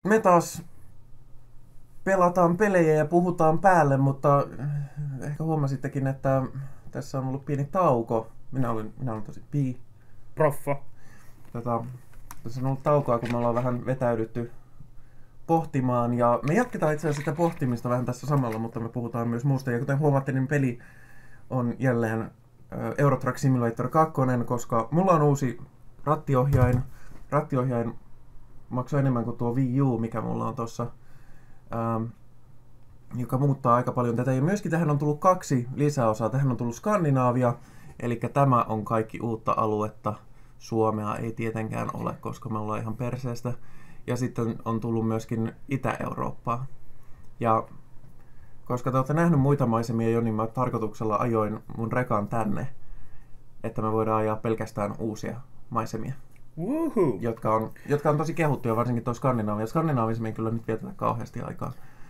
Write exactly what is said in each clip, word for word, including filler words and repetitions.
Me taas pelataan pelejä ja puhutaan päälle, mutta ehkä huomasittekin, että tässä on ollut pieni tauko. Minä olen, minä olen tosi pii. Proffa. Tota, tässä on ollut taukoa, kun me ollaan vähän vetäydytty pohtimaan. Ja me jatketaan itse asiassa sitä pohtimista vähän tässä samalla, mutta me puhutaan myös muusta. Ja kuten huomaatte, niin peli on jälleen Euro Truck Simulator kaksi, koska mulla on uusi rattiohjain. Rattiohjain maksoi enemmän kuin tuo Wii U, mikä mulla on tossa, ähm, joka muuttaa aika paljon tätä. Ja myöskin tähän on tullut kaksi lisäosaa. Tähän on tullut Skandinaavia, eli tämä on kaikki uutta aluetta. Suomea ei tietenkään ole, koska me ollaan ihan perseestä. Ja sitten on tullut myöskin Itä-Eurooppaa. Ja koska te olette nähnyt muita maisemia jo, niin mä tarkoituksella ajoin mun rekan tänne, että me voidaan ajaa pelkästään uusia maisemia. Woohoo. Jotka on, jotka on tosi kehuttuja, varsinkin tuo Skandinaavia. Skandinaavissa me ei kyllä nyt vietetä kauheasti aikaa.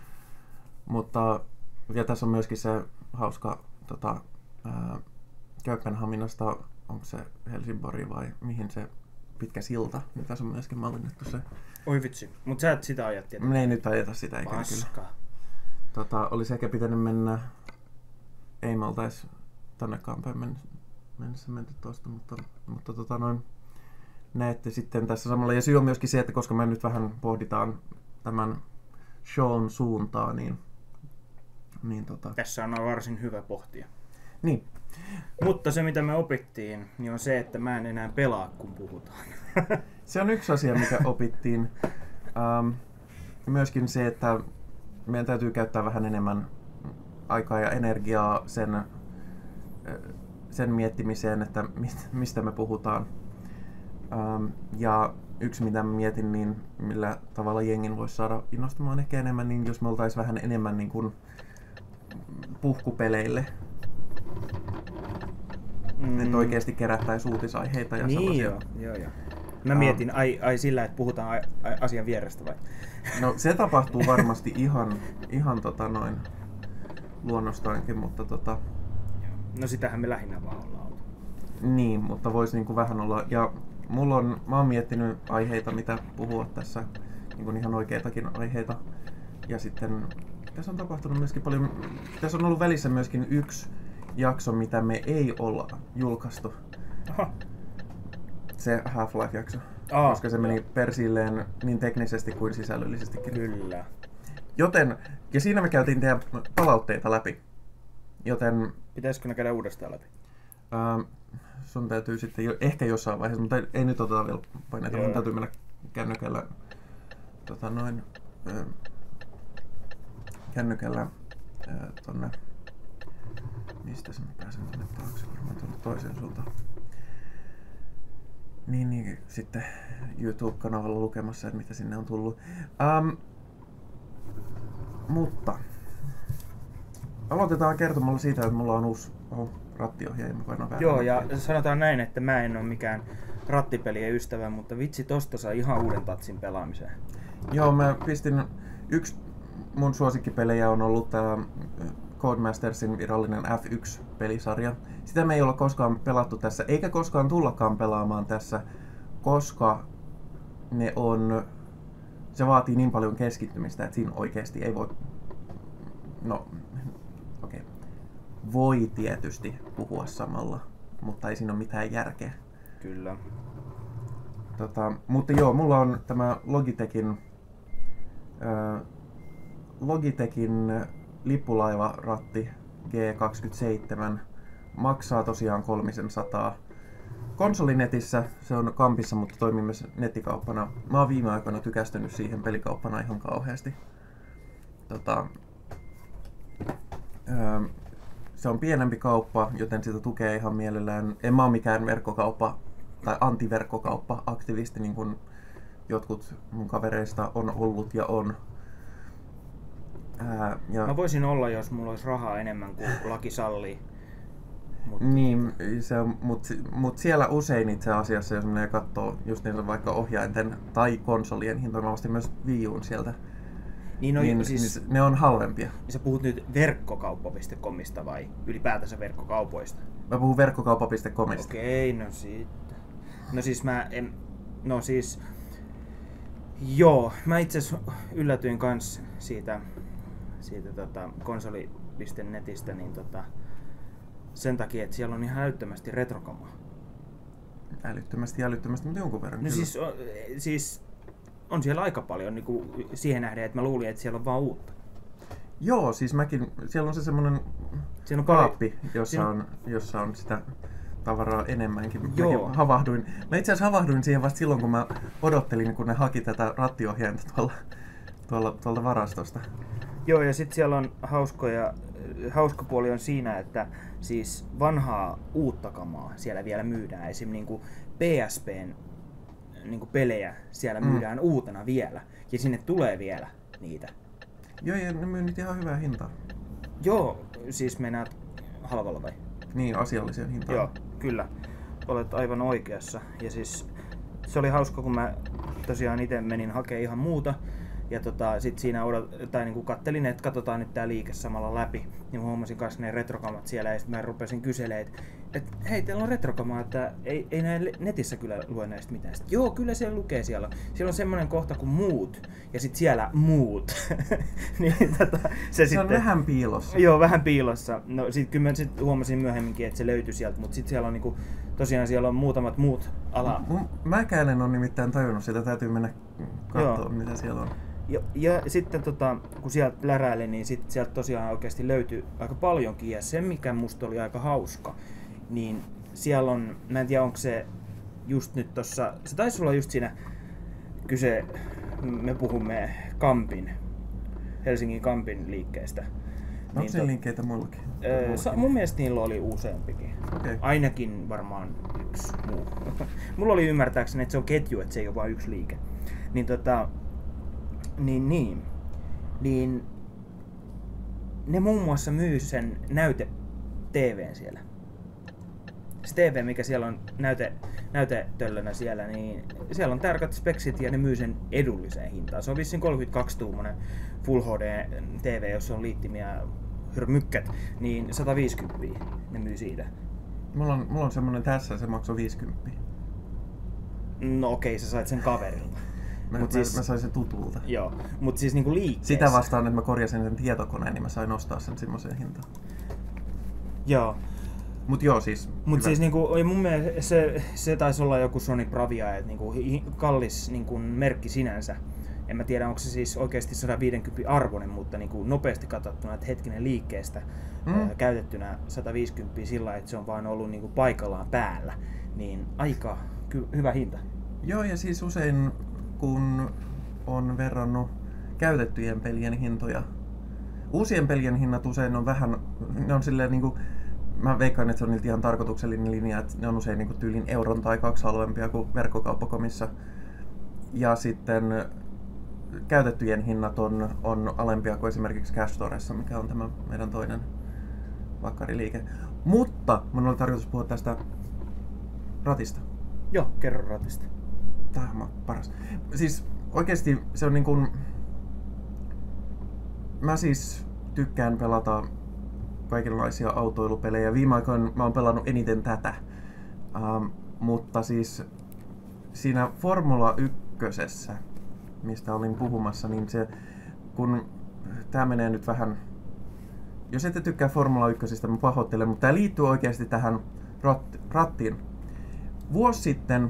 Mutta ja tässä on myöskin se hauska tota, ää, Kööpenhaminasta, onko se Helsingborg vai mihin se pitkä silta, niin tässä on myöskin mallinnettu se. Oi vitsi, mut sä et sitä ajat tietää. Me ei nyt ajeta sitä ikinä kyllä. Tota, olisi ehkä pitänyt mennä, ei me oltais tonnekaan päin mennessä menty tuosta, mutta, mutta tota noin, näette sitten tässä samalla. Ja syy on myöskin se, että koska me nyt vähän pohditaan tämän shown suuntaa, niin, niin tota... Tässä on varsin hyvä pohtia. Niin. Mutta se mitä me opittiin, niin on se, että mä en enää pelaa kun puhutaan. Se on yksi asia, mikä opittiin. Ähm, myöskin se, että meidän täytyy käyttää vähän enemmän aikaa ja energiaa sen, sen miettimiseen, että mistä me puhutaan. Ähm, ja yksi mitä mietin, niin millä tavalla jengin voisi saada innostumaan ehkä enemmän, niin jos me oltaisiin vähän enemmän niin kuin puhkupeleille. Mm. Että oikeasti kerättäisiin uutisaiheita ja niin sellaisia. Joo, joo, joo. Mä mietin, ai, ai sillä, että puhutaan ai, ai, asian vierestä vai? No se tapahtuu varmasti ihan, ihan tota noin luonnostaankin, mutta tota... No sitähän me lähinnä vaan ollaan oltu. Niin, mutta voisi niinku vähän olla... Ja mulla on, mä oon miettinyt aiheita, mitä puhua tässä, niinku ihan oikeitakin aiheita. Ja sitten tässä on tapahtunut myöskin paljon... Tässä on ollut välissä myöskin yksi jakso, mitä me ei olla julkaistu. Aha. Se Half-Life-jakso. Aa, koska se meni persilleen niin teknisesti kuin sisällöllisestikin. Kyllä. Joten, ja siinä me käytiin teidän palautteita läpi. Joten... Pitäisikö ne käydä uudestaan läpi? Ää, sun täytyy sitten jo, ehkä jossain vaiheessa, mutta ei, ei nyt oteta vielä paineita. Mun täytyy mennä kännykällä, tota noin, ää, kännykällä ää, tonne, mistä se mä pääsen tonne taakse, varmaan tuonne toiseen suuntaan. Niin, niin, sitten YouTube-kanavalla lukemassa, että mitä sinne on tullut. Ähm, mutta aloitetaan kertomalla siitä, että mulla on uusi oh, rattiohjaaja mukana. Joo, ja sanotaan näin, että mä en ole mikään rattipelien ystävä, mutta vitsi, tosta saa ihan uuden tatsin pelaamiseen. Joo, mä pistin, yksi mun suosikkipelejä on ollut tää Codemastersin virallinen F yksi-pelisarja. Sitä me ei olla koskaan pelattu tässä, eikä koskaan tullakaan pelaamaan tässä, koska ne on, se vaatii niin paljon keskittymistä, että siinä oikeasti ei voi, no okei, okay. Voi tietysti puhua samalla, mutta ei siinä ole mitään järkeä. Kyllä. Tota, mutta joo, mulla on tämä Logitechin, äh, Logitechin lippulaivaratti G kaksikymmentäseitsemän, maksaa tosiaan kolmisensataa. Konsolinetissä se on kampissa, mutta toimii myös nettikauppana. Mä oon viime aikoina tykästynyt siihen pelikauppana ihan kauheasti. Tota, öö, se on pienempi kauppa, joten sitä tukee ihan mielellään. En mä oo mikään verkkokauppa tai antiverkkokauppa-aktivisti, niin kuin jotkut mun kavereista on ollut ja on. Ää, ja... Mä voisin olla, jos mulla olisi rahaa enemmän kuin laki sallii. Mutta... Niin, mutta mut siellä usein itse asiassa, jos menee katsoo just niillä vaikka ohjainten tai konsolien hintoja, mä ostin myös Wii U:n sieltä, niin, no, niin, siis, niin ne on halvempia. Sä puhut nyt verkkokauppa piste comista vai ylipäätänsä verkkokaupoista? Mä puhun verkkokauppa piste comista. Okei, no siitä. No siis mä en... No siis... Joo, mä itse asiassa yllätyin kans siitä, siitä tota, konsoli piste netistä niin tota, sen takia, että siellä on ihan älyttömästi retrokamaa. Älyttömästi, älyttömästi, mutta jonkun verran. No kyllä. siis, on, siis on siellä aika paljon niin kuin siihen nähden, että mä luulin, että siellä on vaan uutta. Joo, siis mäkin, siellä on se semmoinen Siellä on kaappi, jossa, siinä- on, jossa on sitä tavaraa enemmänkin. Joo. Mäkin havahduin. Mä itse asiassa havahduin siihen vasta silloin, kun mä odottelin, kun ne haki tätä rattiohjainta tuolla, tuolla, tuolta varastosta. Joo, ja sitten siellä on hauskoja, hauska puoli on siinä, että siis vanhaa uutta kamaa siellä vielä myydään. Esim. Niinku P S P:n niinku pelejä siellä Mm. myydään uutena vielä. Ja sinne tulee vielä niitä. Joo, ja ne myy nyt ihan hyvää hintaa. Joo, siis meinaat halvalla vai? Niin, asiallisia hintaa. Joo, kyllä. Olet aivan oikeassa. Ja siis se oli hauska, kun mä tosiaan itse menin hakemaan ihan muuta. Ja tota, sit siinä odot, tai niinku kattelin, että katsotaan nyt tää liike samalla läpi. Niin mä huomasin kanssa ne retrokamat siellä ja sit mä rupesin kyselemään, että et, hei, teillä on retrokamaa, että ei, ei näin netissä kyllä lue näistä mitään. Sit, joo, kyllä se lukee siellä. Siellä on semmonen kohta kuin muut ja sit siellä muut. niin, tota, se, Se sitten, on vähän piilossa. Joo, vähän piilossa. No sit kyllä mä sit huomasin myöhemminkin, että se löytyi sieltä, mutta sit siellä on niinku, tosiaan siellä on muutamat muut ala. M- Mäkään en ole nimittäin tajunnut sitä, täytyy mennä katsoa, mitä siellä on. Ja, ja sitten tota, kun sieltä läräili, niin sit sieltä tosiaan oikeasti löytyi aika paljonkin. Ja se, mikä musta oli aika hauska, niin siellä on, mä en tiedä onko se just nyt tossa, se taisi olla just siinä kyse, me puhumme Kampin, Helsingin Kampin liikkeestä. Onko Niin se tot- linkkeitä muillakin? Öö, Muillakin? sa- mun mielestä niillä oli useampikin. Okei. Ainakin varmaan yksi muu. Mulla oli ymmärtääkseni, että se on ketju, että se ei ole vain yksi liike. Niin tota, niin niin, niin ne muun muassa myy sen näyte T V:n siellä. Se T V, mikä siellä on näyte, näytetöllönä siellä, niin siellä on tarkat speksit ja ne myy sen edulliseen hintaan. Se on vissiin kolmekymmentäkaksi tuumainen Full H D T V, jossa on liittimiä hyrmykkät, niin sata viisikymmentä ne myy siitä. Mulla on, mulla on semmonen tässä, se maksoi viisikymmentä. No okei, sä sait sen kaverilta. Mä, Mut mä, siis- mä sain sen tutulta. Joo, mutta siis niinku liikkeessä. Sitä vastaan, että mä korjasin sen tietokoneen, niin mä sain ostaa sen semmoiseen hintaan. Joo. Mut joo siis. Mutta hyvä. siis niinku, mun mielestä se, se taisi olla joku Sony Bravia, että niinku, hi- kallis niinku, merkki sinänsä. En mä tiedä, onko se siis oikeasti sata viisikymmentä arvoinen, mutta niinku, nopeasti katsottuna, että hetkinen liikkeestä Mm. ää, käytettynä sata viisikymmentä sillä, että se on vaan ollut niinku, paikallaan päällä, niin aika ky- hyvä hinta. Joo, ja siis usein kun on verrannut käytettyjen pelien hintoja, uusien pelien hinnat usein on vähän, ne on silleen niinku, mä veikkaan, että se on niiltä ihan tarkoituksellinen linja, että ne on usein niinku tyylin euron tai kaksi halvempia kuin verkkokauppakomissa. Ja sitten käytettyjen hinnat on, on alempia kuin esimerkiksi Cash Storessa, mikä on tämä meidän toinen vakkariliike. Mutta mun oli tarkoitus puhua tästä ratista. Joo, kerro ratista. Tämä on paras. Siis oikeesti se on niin kuin... Mä siis tykkään pelata kaikenlaisia autoilupelejä. Viime aikoina mä oon pelannut eniten tätä. Ähm, mutta siis siinä Formula ykkösessä, mistä olin puhumassa, niin se, kun tää menee nyt vähän... Jos ette tykkää Formula ykkösistä, mä pahoittelen, mutta tää liittyy oikeasti tähän rat- rattiin. Vuosi sitten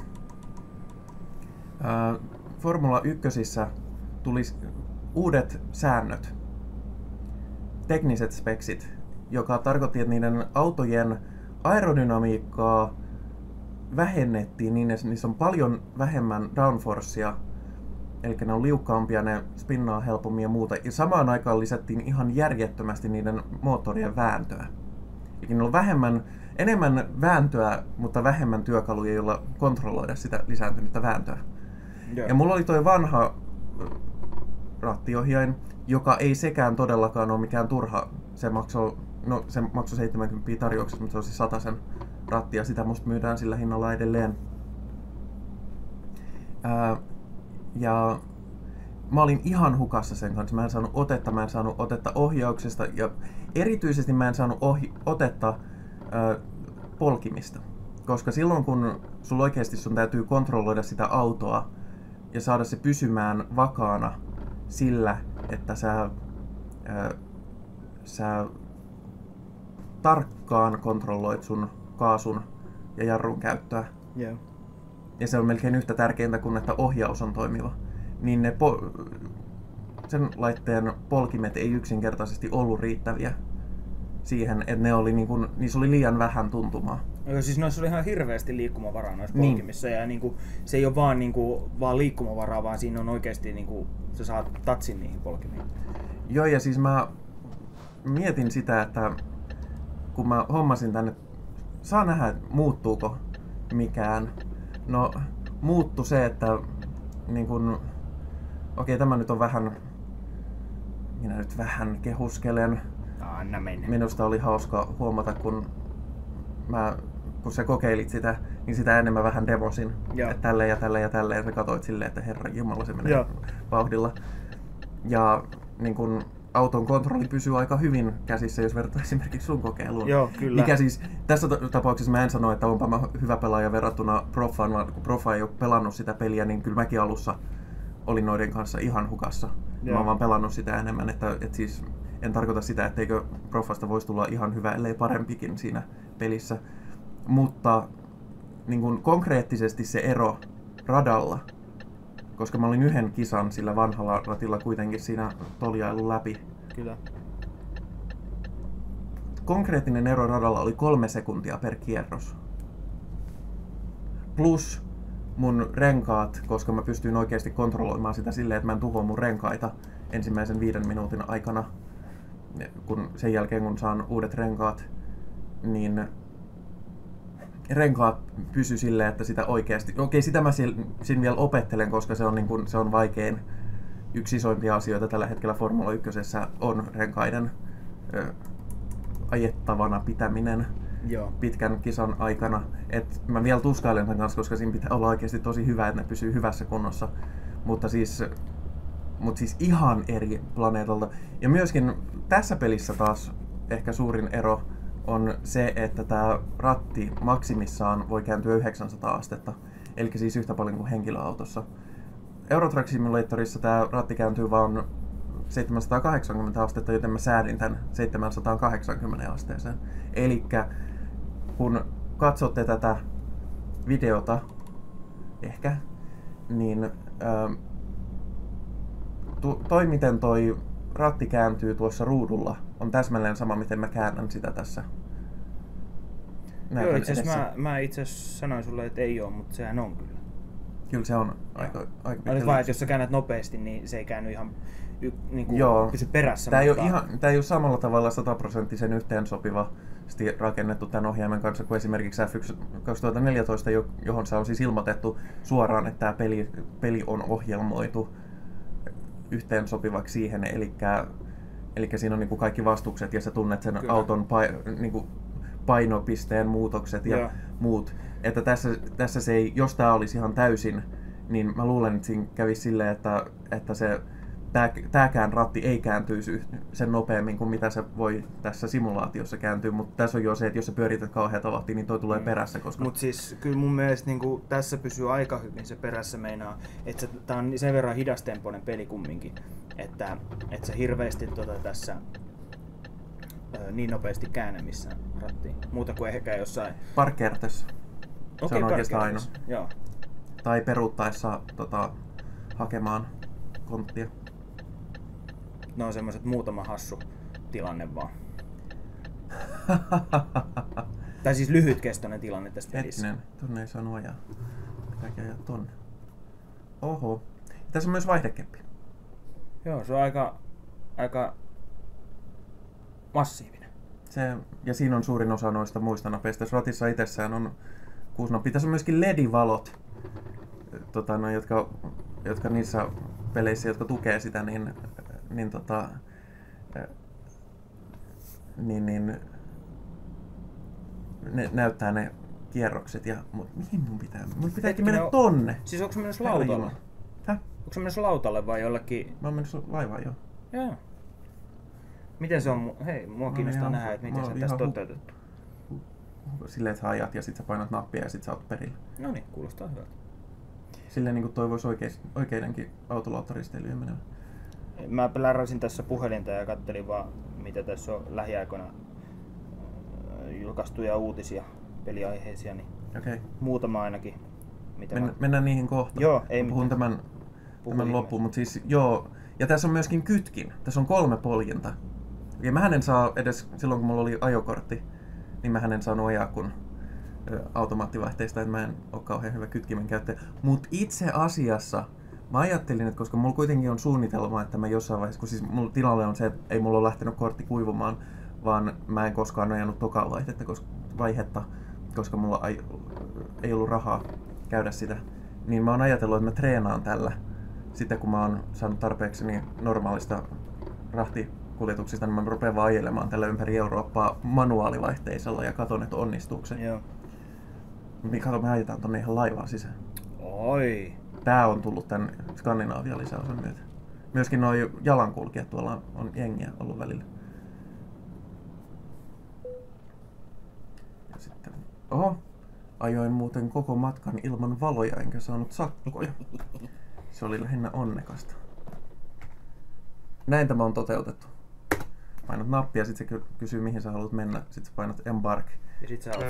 ää, Formula ykkösissä tuli uudet säännöt, tekniset speksit, joka tarkoitti, että niiden autojen aerodynamiikkaa vähennettiin niin, että niissä on paljon vähemmän downforcea, eli ne on liukkaampia, ne spinnaa helpommin ja muuta. Ja samaan aikaan lisättiin ihan järjettömästi niiden moottorien vääntöä. Eli niillä on vähemmän, enemmän vääntöä, mutta vähemmän työkaluja, joilla kontrolloida sitä lisääntynyttä vääntöä. Joo. Ja mulla oli toi vanha rattiohjain, joka ei sekään todellakaan ole mikään turha. Se maksoi, no, se maksoi seitsemänkymmentä tarjouksessa, mutta se on siis satasen ratti ja sitä musta myydään sillä hinnalla edelleen. Ää, ja mä olin ihan hukassa sen kanssa. Mä en saanut otetta, mä en saanut otetta ohjauksesta ja erityisesti mä en saanut ohi- otetta ää, polkimista. Koska silloin kun sulla oikeasti sun täytyy kontrolloida sitä autoa ja saada se pysymään vakaana sillä, että sä, äh, sä tarkkaan kontrolloit sun kaasun ja jarrun käyttöä. Yeah. Ja se on melkein yhtä tärkeintä kuin että ohjaus on toimiva. Niin ne po- sen laitteen polkimet ei yksinkertaisesti ollut riittäviä siihen, että ne oli niin kun, niissä oli liian vähän tuntumaa. Joo, siis noissa oli ihan hirveästi liikkumavaraa noissa Niin. polkimissa ja niinku, se ei ole vaan, niinku, vaan liikkumavaraa, vaan siinä on oikeasti niinku, sä saat tatsin niihin polkimiin. Joo, ja siis mä mietin sitä, että kun mä hommasin tänne, saa nähdä, että muuttuuko mikään. No, muuttu se, että niin kun, okei, tämä nyt on vähän, minä nyt vähän kehuskelen. Anna mennä. Minusta oli hauska huomata, kun, mä, kun sä kokeilit sitä, niin sitä ennen mä vähän demosin. Joo. Että tälleen ja tälleen ja tälleen, ja sä katsoit silleen, että herran jumala, se menee Joo. vauhdilla. Ja niin kun, auton kontrolli pysyy aika hyvin käsissä, jos vertaa esimerkiksi sun kokeiluun. Joo, kyllä. Mikä siis, tässä tapauksessa mä en sano, että onpa mä hyvä pelaaja verrattuna Profaan, vaan kun Profa ei ole pelannut sitä peliä, niin kyllä mäkin alussa olin noiden kanssa ihan hukassa. Joo. Mä oon vaan pelannut sitä enemmän, että, että siis en tarkoita sitä, etteikö Profasta voisi tulla ihan hyvä, ellei parempikin siinä pelissä. Mutta niin kun konkreettisesti se ero radalla, koska mä olin yhden kisan sillä vanhalla ratilla kuitenkin siinä toljailun läpi. Kyllä. Konkreettinen ero radalla oli kolme sekuntia per kierros. Plus mun renkaat, koska mä pystyin oikeasti kontrolloimaan sitä silleen, että mä en tuhoa mun renkaita ensimmäisen viiden minuutin aikana. Kun sen jälkeen kun saan uudet renkaat, niin renkaat pysy silleen, että sitä oikeasti... Okei, sitä mä siinä vielä opettelen, koska se on, niin kun, se on vaikein. Yksi isoimpia asioita tällä hetkellä Formula ykkösessä on renkaiden ö, ajettavana pitäminen. Joo. Pitkän kisan aikana. Et mä vielä tuskailen sen kanssa, koska siinä pitää olla oikeasti tosi hyvä, että ne pysyy hyvässä kunnossa. Mutta siis, mut siis ihan eri planeetalta. Ja myöskin tässä pelissä taas ehkä suurin ero on se, että tämä ratti maksimissaan voi kääntyä yhdeksänsataa astetta. Eli siis yhtä paljon kuin henkilöautossa. Euro Truck Simulatorissa tämä ratti kääntyy vaan seitsemänsataakahdeksankymmentä astetta, joten mä säädin tämän seitsemänsataakahdeksankymmentä asteeseen. Elikkä kun katsotte tätä videota, ehkä, niin ää, tu, toi miten toi ratti kääntyy tuossa ruudulla on täsmälleen sama, miten mä käännän sitä tässä. Joo, itse asiassa mä, mä itse asiassa sanoin sulle, että ei oo, mutta sehän on kyllä. Kyllä se on aika, aika Olet vaan, että jos sä käännät nopeasti, niin se ei käänny ihan y, niin kuin Joo. pysy perässä. Tää ei, mutta... ole ihan, tää ei ole samalla tavalla sataprosenttisen yhteensopivasti rakennettu tämän ohjaimen kanssa kuin esimerkiksi F yksi kaksituhattaneljätoista, johon se on siis ilmoitettu suoraan, että tämä peli, peli on ohjelmoitu yhteensopivaksi siihen. Elikkä, elikkä siinä on niinku kaikki vastukset ja sä tunnet sen Kyllä. auton pai, niinku painopisteen muutokset ja Joo. muut. Että tässä, tässä se ei, jos tää olisi ihan täysin, niin mä luulen, että siinä kävisi silleen, että, että se tää, tääkään ratti ei kääntyisi sen nopeammin kuin mitä se voi tässä simulaatiossa kääntyä, mutta tässä on jo se, että jos sä pyörität kauheata vauhtia, niin toi tulee perässä. Koska... Mutta siis kyllä mun mielestä niin tässä pysyy aika hyvin se perässä meinaa, että tämä on sen verran hidastempoinen peli kumminkin, että, että sä hirveästi tota tässä ö, niin nopeasti käännä missään rattiin. Muuta kuin ehkä jossain... Parkkeertessa. Se Okei, on oikeastaan ainoa. Joo. Tai peruuttaessa tota, hakemaan konttia. Ne on semmoiset muutama hassu tilanne vaan. Tai siis lyhytkestoinen tilanne tässä pelissä. Hetkinen, tonne ei saanut ajaa. Pitääkin ajaa tonne. Oho. Tässä on myös vaihdekeppi. Joo, se on aika, aika massiivinen. Se, ja siinä on suurin osa noista muista nopeista. Ratissa itsessään on kuusi nopeita. Tässä on myöskin L E D-valot, tota, no, jotka, jotka niissä peleissä, jotka tukee sitä, niin, niin, tota, niin, niin ne näyttää ne kierrokset. Ja, mut mihin mun pitää? Mun pitääkin mennä on, tonne. Siis onko se menossa lautalle? Häh? Onko se menossa lautalle vai jollekin? Mä oon menossa laivaan jo. Joo. Miten se on? Hei, mua kiinnostaa ihan- nähdä, että mä miten oon se on ihan tässä hu- toteutettu. Silleen, että sä ajat ja sit sä painat nappia ja sit sä oot perillä. No niin, kuulostaa hyvältä. silleen niin kuin toivoisi oikeis, oikeidenkin autolauttaristeilyjen menevän. Mä läräsin tässä puhelinta ja kattelin vaan, mitä tässä on lähiaikoina julkaistuja uutisia, peliaiheisia, niin Okay. muutama ainakin. Mitä Men, mä... Mennään niihin kohta. Joo, ei mä puhun mitään. tämän, tämän loppuun, mutta siis joo. Ja tässä on myöskin kytkin. Tässä on kolme poljinta. Ja mä en saa edes, silloin kun mulla oli ajokortti, niin mä en saanut ajaa kun automaattivaihteista, että mä en ole kauhean hyvä kytkimen käyttäjä. Mutta itse asiassa mä ajattelin, että koska mulla kuitenkin on suunnitelma, että mä jossain vaiheessa, kun siis mulla tilanne on se, että ei mulla ole lähtenyt kortti kuivumaan, vaan mä en koskaan ajanut tokaa vaihdetta, koska, vaihetta, koska mulla ei, ei ollut rahaa käydä sitä. Niin mä oon ajatellut, että mä treenaan tällä sitten kun mä oon saanut tarpeeksi niin normaalista rahtikuljetuksista, niin mä rupean vaan ajelemaan tällä ympäri Eurooppaa manuaalivaihteisella ja katon, että onnistuuko se. Joo. Niin kato, me ajetaan tonne ihan laivaan sisään. Oi. Tää on tullut tän Skandinaavian lisäosan myötä. Myöskin nuo jalankulkijat tuolla on jengiä ollut välillä. Ja sitten... Oho! Ajoin muuten koko matkan ilman valoja enkä saanut sakkoja. Se oli lähinnä onnekasta. Näin tämä on toteutettu. Painat nappia, sit se ky- kysyy mihin sä haluat mennä. Sit sä painat embark. Ja sit sä alat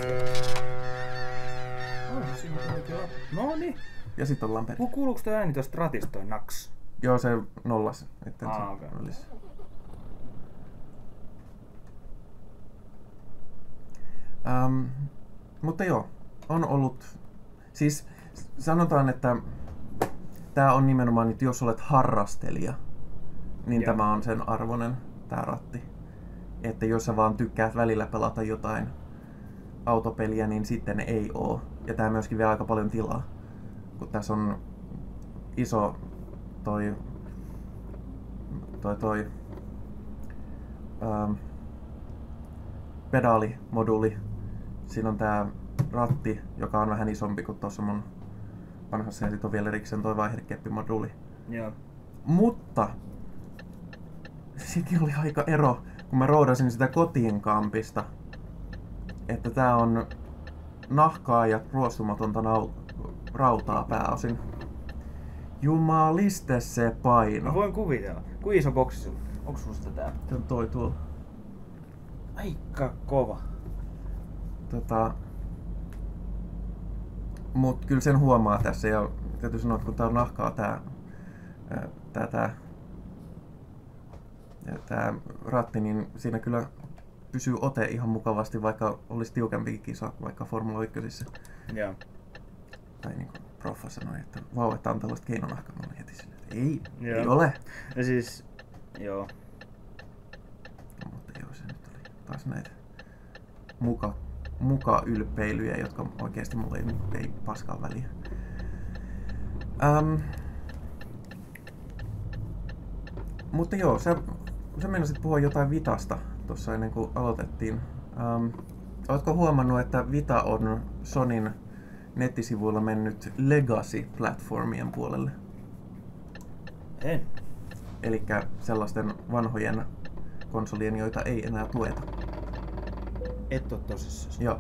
oh, siinä on oikein. No niin. Ja sit ollaan perillä. Kuuluuko toi ääni tosta ratista toi naks? Joo, se nollas. Etten Ah, se okei. olisi. Ähm, mutta joo, on ollut... Siis sanotaan, että tää on nimenomaan, että jos olet harrastelija, niin Joo. tämä on sen arvoinen, tää ratti. Että jos sä vaan tykkäät välillä pelata jotain autopeliä, niin sitten ei oo. Ja tää myöskin vie aika paljon tilaa. Kun tässä on iso toi... toi toi... Ähm, pedaalimoduuli. Siinä on tää ratti, joka on vähän isompi kuin tuossa mun vanhassa, ja sit on vielä erikseen toi vaihdekeppimoduuli. Joo. Mutta sekin oli aika ero, kun mä roodasin sitä kotiin kampista, että tää on nahkaa ja ruostumatonta nau- rautaa pääosin. Jumaliste se paino. Mä voin kuvitella. Kuinka iso boksi sulla? Onko sulla sitä täällä? Se on toi tuolla. Aika kova. Tota, mut kyllä sen huomaa tässä, ja täytyy sanoa, että kun tää on nahkaa tää, ää, tää, tää, ja tää ratti, niin siinä kyllä pysyy ote ihan mukavasti, vaikka olisi tiukempikin kisa, vaikka Formula yksi. Joo. Tai niin kuin proffa sanoi, että vau, että on tällaista keinonahkaa. Mä olin heti silleen, että ei, Joo. ei ole. Ja siis, joo. No, mutta joo, se nyt oli taas näitä muka, muka ylpeilyjä, jotka oikeesti mulle ei, ei paskaa väliä. Ähm, mutta joo, sä, sä meinasit puhua jotain Vitasta tuossa ennen kuin aloitettiin. Ähm, ootko huomannut, että Vita on Sonyn nettisivuilla mennyt Legacy-platformien puolelle? En. Elikkä sellaisten vanhojen konsolien, joita ei enää tueta. Et oo tosissaan. Joo.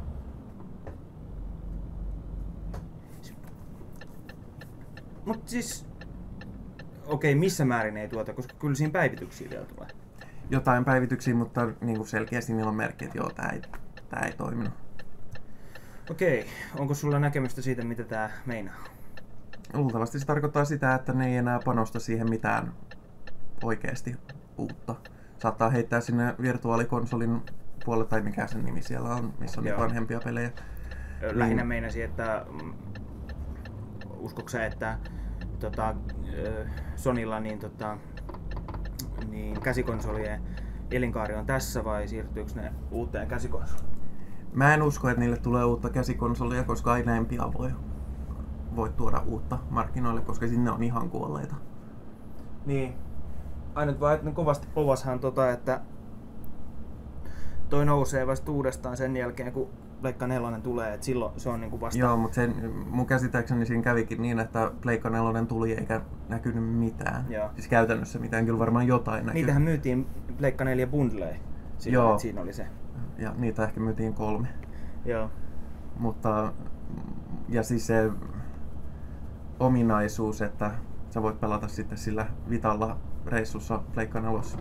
Mut siis... Okei, missä määrin ei tuota, koska kyllä siinä päivityksiä vielä tulee. Jotain päivityksiä, mutta niin kuin selkeästi niillä on merkki, että joo, tää ei, tää ei toiminut. Okei, onko sulla näkemystä siitä, mitä tää meinaa? Luultavasti se tarkoittaa sitä, että ne ei enää panosta siihen mitään oikeasti uutta. Saattaa heittää sinne virtuaalikonsolin puolelle, tai mikä sen nimi siellä on, missä on niitä Joo. vanhempia pelejä. Lähinnä Niin. meinasin, että... mm, Uskotko sä, että tota, ö, Sonylla niin, tota, niin käsikonsolien elinkaari on tässä vai siirtyykö ne uuteen käsikonsoliin? Mä en usko, että niille tulee uutta käsikonsolia, koska aina en pian voi, voi tuoda uutta markkinoille, koska sinne on ihan kuolleita. Niin. Ainut vaan, että ne kovasti povashan tota, että toi nousee vasta uudestaan sen jälkeen, kun Pleikka nelonen tulee, että silloin se on niinku vasta... Joo, mutta sen, mun käsittääkseni siinä kävikin niin, että Pleikka nelonen tuli eikä näkynyt mitään. Joo. Siis käytännössä mitään, kyllä varmaan jotain näkyy. Niitähän myytiin Pleikka neljä bundleja. Joo. Että siinä oli se. Ja niitä ehkä myytiin kolme. Joo. Mutta, ja siis se, ominaisuus, että sä voit pelata sitten sillä Vitalla reissussa Pleikka nelossa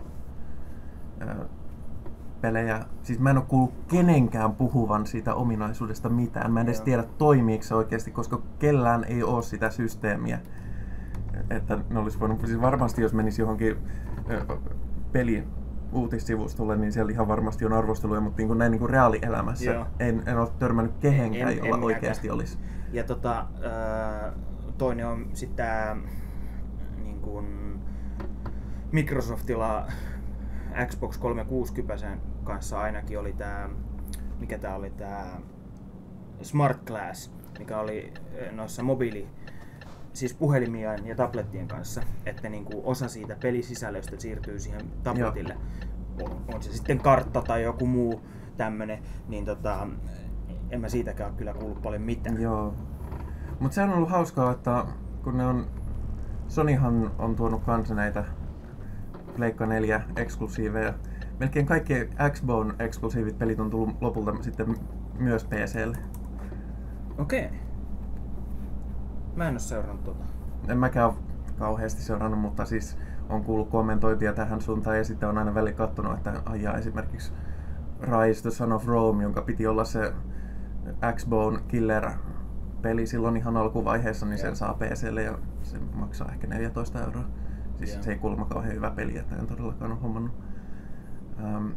pelejä. Siis mä en oo kuullut kenenkään puhuvan siitä ominaisuudesta mitään. Mä en edes tiedä toimiiko se oikeasti, koska kellään ei oo sitä systeemiä. Että ne olisi voinut, siis varmasti jos menisi johonkin peli uutissivustolle, niin siellä ihan varmasti on arvosteluja, mutta niin kuin näin niin kuin reaalielämässä Joo. en, en ole törmännyt kehenkään, En- jolla en oikeasti olisi. Ja tota, öö, toinen on sitten tää niin kuin Microsoftilla Xbox kolmesataakuusikymmentä kanssa ainakin oli tää, mikä tää oli tää Smart Glass, mikä oli noissa mobiili, siis puhelimien ja tablettien kanssa, että niinku osa siitä pelisisällöstä siirtyy siihen tabletille. On, on se sitten kartta tai joku muu tämmönen, niin tota, en mä siitäkään ole kyllä kuullut paljon mitään. Joo. Mutta se on ollut hauskaa, että kun ne on, Sonyhan on tuonut kanssa näitä Pleikka neljä eksklusiiveja. Melkein kaikki Xbox eksklusiivit pelit on tullut lopulta sitten myös P C:lle. Okei. Mä en oo seurannut tota. En mäkään ole kauheasti seurannut, mutta siis on kuullut kommentointia tähän suuntaan ja sitten on aina välillä katsonut, että ajaa esimerkiksi Rise the Son of Rome, jonka piti olla se X-Bone Killer-peli silloin ihan alkuvaiheessa, niin sen Joo. saa P C:lle ja se maksaa ehkä neljätoista euroa. Siis Joo. se ei kuulemma kauhean hyvä peli, että en todellakaan ole hommannut. Ähm,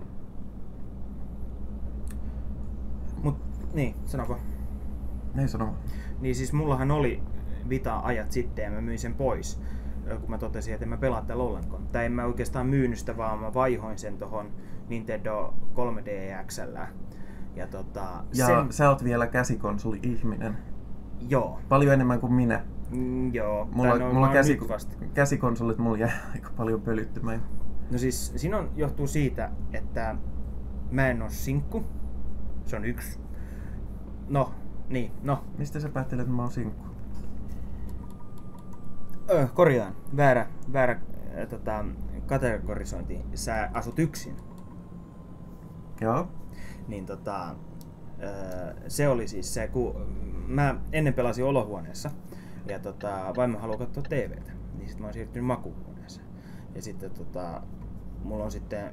Mut niin, sanoko? ei sano. Niin siis mullahan oli Vita ajat sitten ja mä myin sen pois, kun mä totesin, että en mä pelaa täällä ollenkaan. Tai en mä oikeastaan myynyt sitä, vaan mä vaihoin sen tohon Nintendo kolme D X:llä. Ja tota... Ja sen... sä oot vielä käsikonsoli-ihminen. Joo. Paljon enemmän kuin minä. Mm, joo. Mulla, Tai no, mulla mä oon käsi, nyt vasta. käsikonsolit mulla jää aika paljon pölyttymään. No siis siinä on, johtuu siitä, että mä en oo sinkku. Se on yksi. No, niin, no. Mistä sä päättelet, että mä oon sinkku? Öö, korjaan. Väärä, väärä äh, tota, kategorisointi. Sä asut yksin. Joo. Niin tota, öö, se oli siis se, kun mä ennen pelasin olohuoneessa ja tota, vaimo haluaa katsoa T V:tä, niin sit mä oon siirtynyt makuuhuoneeseen. Ja sitten tota, mulla on sitten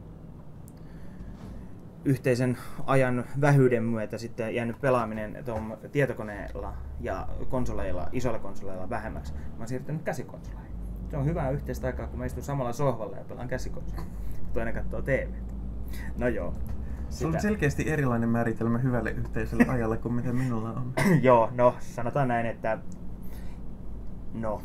yhteisen ajan vähyyden myötä sitten jäänyt pelaaminen tuon tietokoneella ja konsoleilla, isoilla konsoleilla vähemmäksi. Mä oon siirtynyt käsikonsoleihin. Se on hyvää yhteistä aikaa, kun mä istun samalla sohvalla ja pelaan käsikonsoleilla. Toinen katsoo T V:tä. No joo. Se on Sitä. selkeästi erilainen määritelmä hyvälle yhteiselle ajalle kuin mitä minulla on. Joo, no sanotaan näin, että no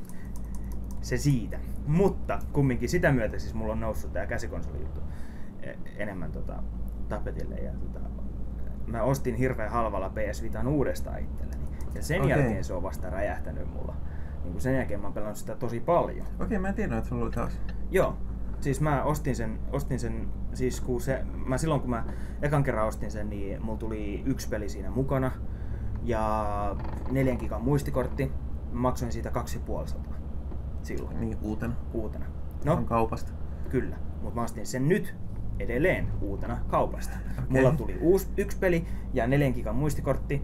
se siitä. Mutta kumminkin sitä myötä siis mulla on noussut tää käsikonsoli-juttu enemmän tota, tapetille. Ja tota, mä ostin hirveän halvalla P S Vitan uudestaan itselleni. Ja sen Okei. jälkeen se on vasta räjähtänyt mulla. Niin kun sen jälkeen mä oon pelannut sitä tosi paljon. Okei, mä en tiedä, että sulla oli taas. Joo. Siis mä ostin sen, ostin sen siis kun se, mä silloin kun mä ekan kerran ostin sen, niin mulla tuli yksi peli siinä mukana ja neljän gigan muistikortti. Mä maksoin siitä kaksi ja puoli sataa silloin Niin, uutena. uutena. No. No, On kaupasta. kyllä, mutta mä ostin sen nyt edelleen uutena kaupasta. Okei. Mulla tuli uusi yksi peli ja neljän gigan muistikortti.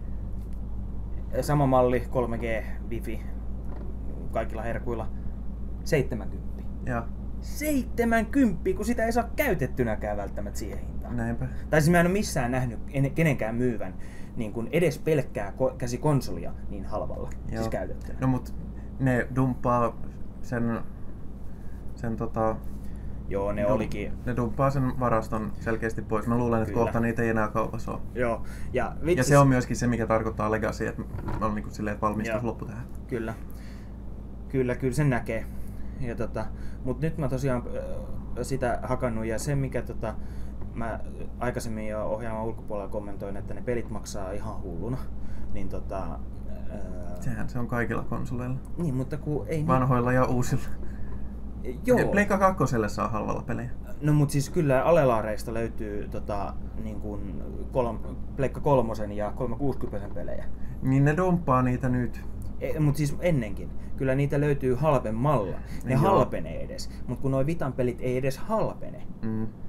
Sama malli, kolme G, wifi, kaikilla herkuilla. seitsemänkymmentä. Ja seitsemänkymmentä, kun sitä ei saa käytettynäkään välttämättä siihen hintaan. näinpä. Tai siis mä en ole missään nähnyt en- kenenkään myyvän niin kuin edes pelkkää ko- käsikonsolia niin halvalla, Joo. siis käytettynä. No mut ne dumppaa sen, sen tota... Joo, ne dum- olikin. Ne dumppaa sen varaston selkeästi pois. Mä luulen, että Kyllä. kohta niitä ei enää kaupassa ole. Joo, ja vitsi. Ja se on myöskin se, mikä tarkoittaa legacy, että on niinku silleen, että valmistus Joo. loppu tähän. Kyllä. Kyllä, kyllä sen näkee. Ja tota, mut nyt mä tosiaan äh, sitä hakannut ja se mikä tota, mä aikaisemmin jo ohjelman ulkopuolella kommentoin, että ne pelit maksaa ihan hulluna. Niin tota, äh, Sehän se on kaikilla konsoleilla. niin, mutta kun ei niin- Vanhoilla ja uusilla. Joo. Pleikka kakkoselle saa halvalla pelejä. No mut siis kyllä alelaareista löytyy tota, niin kuin kolm, Pleikka kolmosen ja kolmesataakuusikymmentä pelejä. Niin ne dumppaa niitä nyt. E, mut siis ennenkin. Kyllä niitä löytyy halvemmalla. Ne Joo. halpenee edes. Mut kun noi Vitan pelit ei edes halpene. Mm.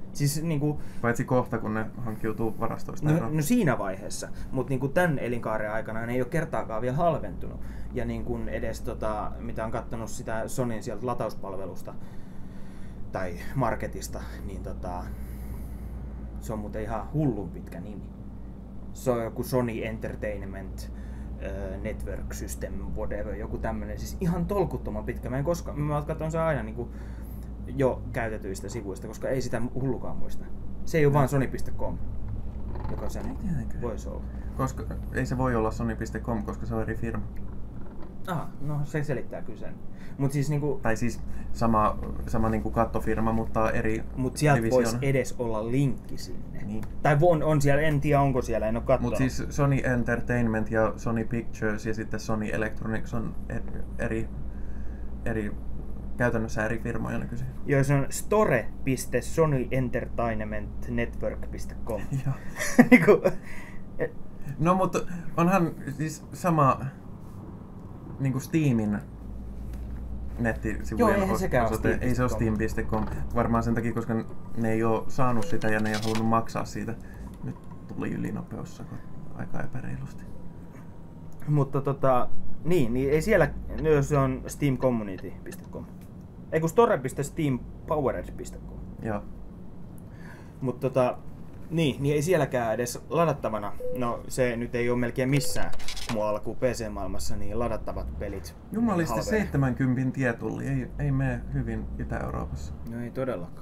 Siis niinku... Paitsi kohta, kun ne hankkiutuu varastoista. No, no siinä vaiheessa, mutta niinku tämän elinkaaren aikana ne ei ole kertaakaan vielä halventunut. Ja niinku edes tota, mitä on kattonut sitä Sonyn sieltä latauspalvelusta tai marketista, niin tota, se on muuten ihan hullun pitkä nimi. Se on joku Sony Entertainment uh, Network System, whatever, joku tämmönen. Siis ihan tolkuttoman pitkä. Mä en koskaan, mä katson sen aina niinku jo käytetyistä sivuista, koska ei sitä hullukaan muista. Se ei ole vaan sony piste com, joka sen voisi olla. Koska ei se voi olla sony piste com, koska se on eri firma. Ah, no se selittää kyllä sen. Mut siis niinku... Tai siis sama, sama niinku kattofirma, mutta eri Mut sieltä voisi edes olla linkki sinne. Niin. Tai on, on siellä, en tiedä onko siellä, en oo kattonut. Mut siis Sony Entertainment ja Sony Pictures ja sitten Sony Electronics on eri, eri käytännössä eri firmoja nykyisin. Joo, se on store piste sony entertainment network piste com. Joo. No mutta onhan siis sama niinku Steamin nettisivujen Joo, osoite. Ei se ole steam piste com. Varmaan sen takia, koska ne ei ole saanut sitä ja ne ei ole halunnut maksaa siitä. Nyt tuli ylinopeus aika epäreilusti. Mutta tota, niin, niin ei siellä, no, se on steam community piste com. Ei kun store piste steam powered piste com. Joo. Mutta tota, niin, niin ei sielläkään edes ladattavana. No se nyt ei ole melkein missään muualla kuin P C-maailmassa, niin ladattavat pelit. Jumalisti seitsemänkymmentä tietulli, ei, ei mene hyvin Itä-Euroopassa. No ei todellakaan.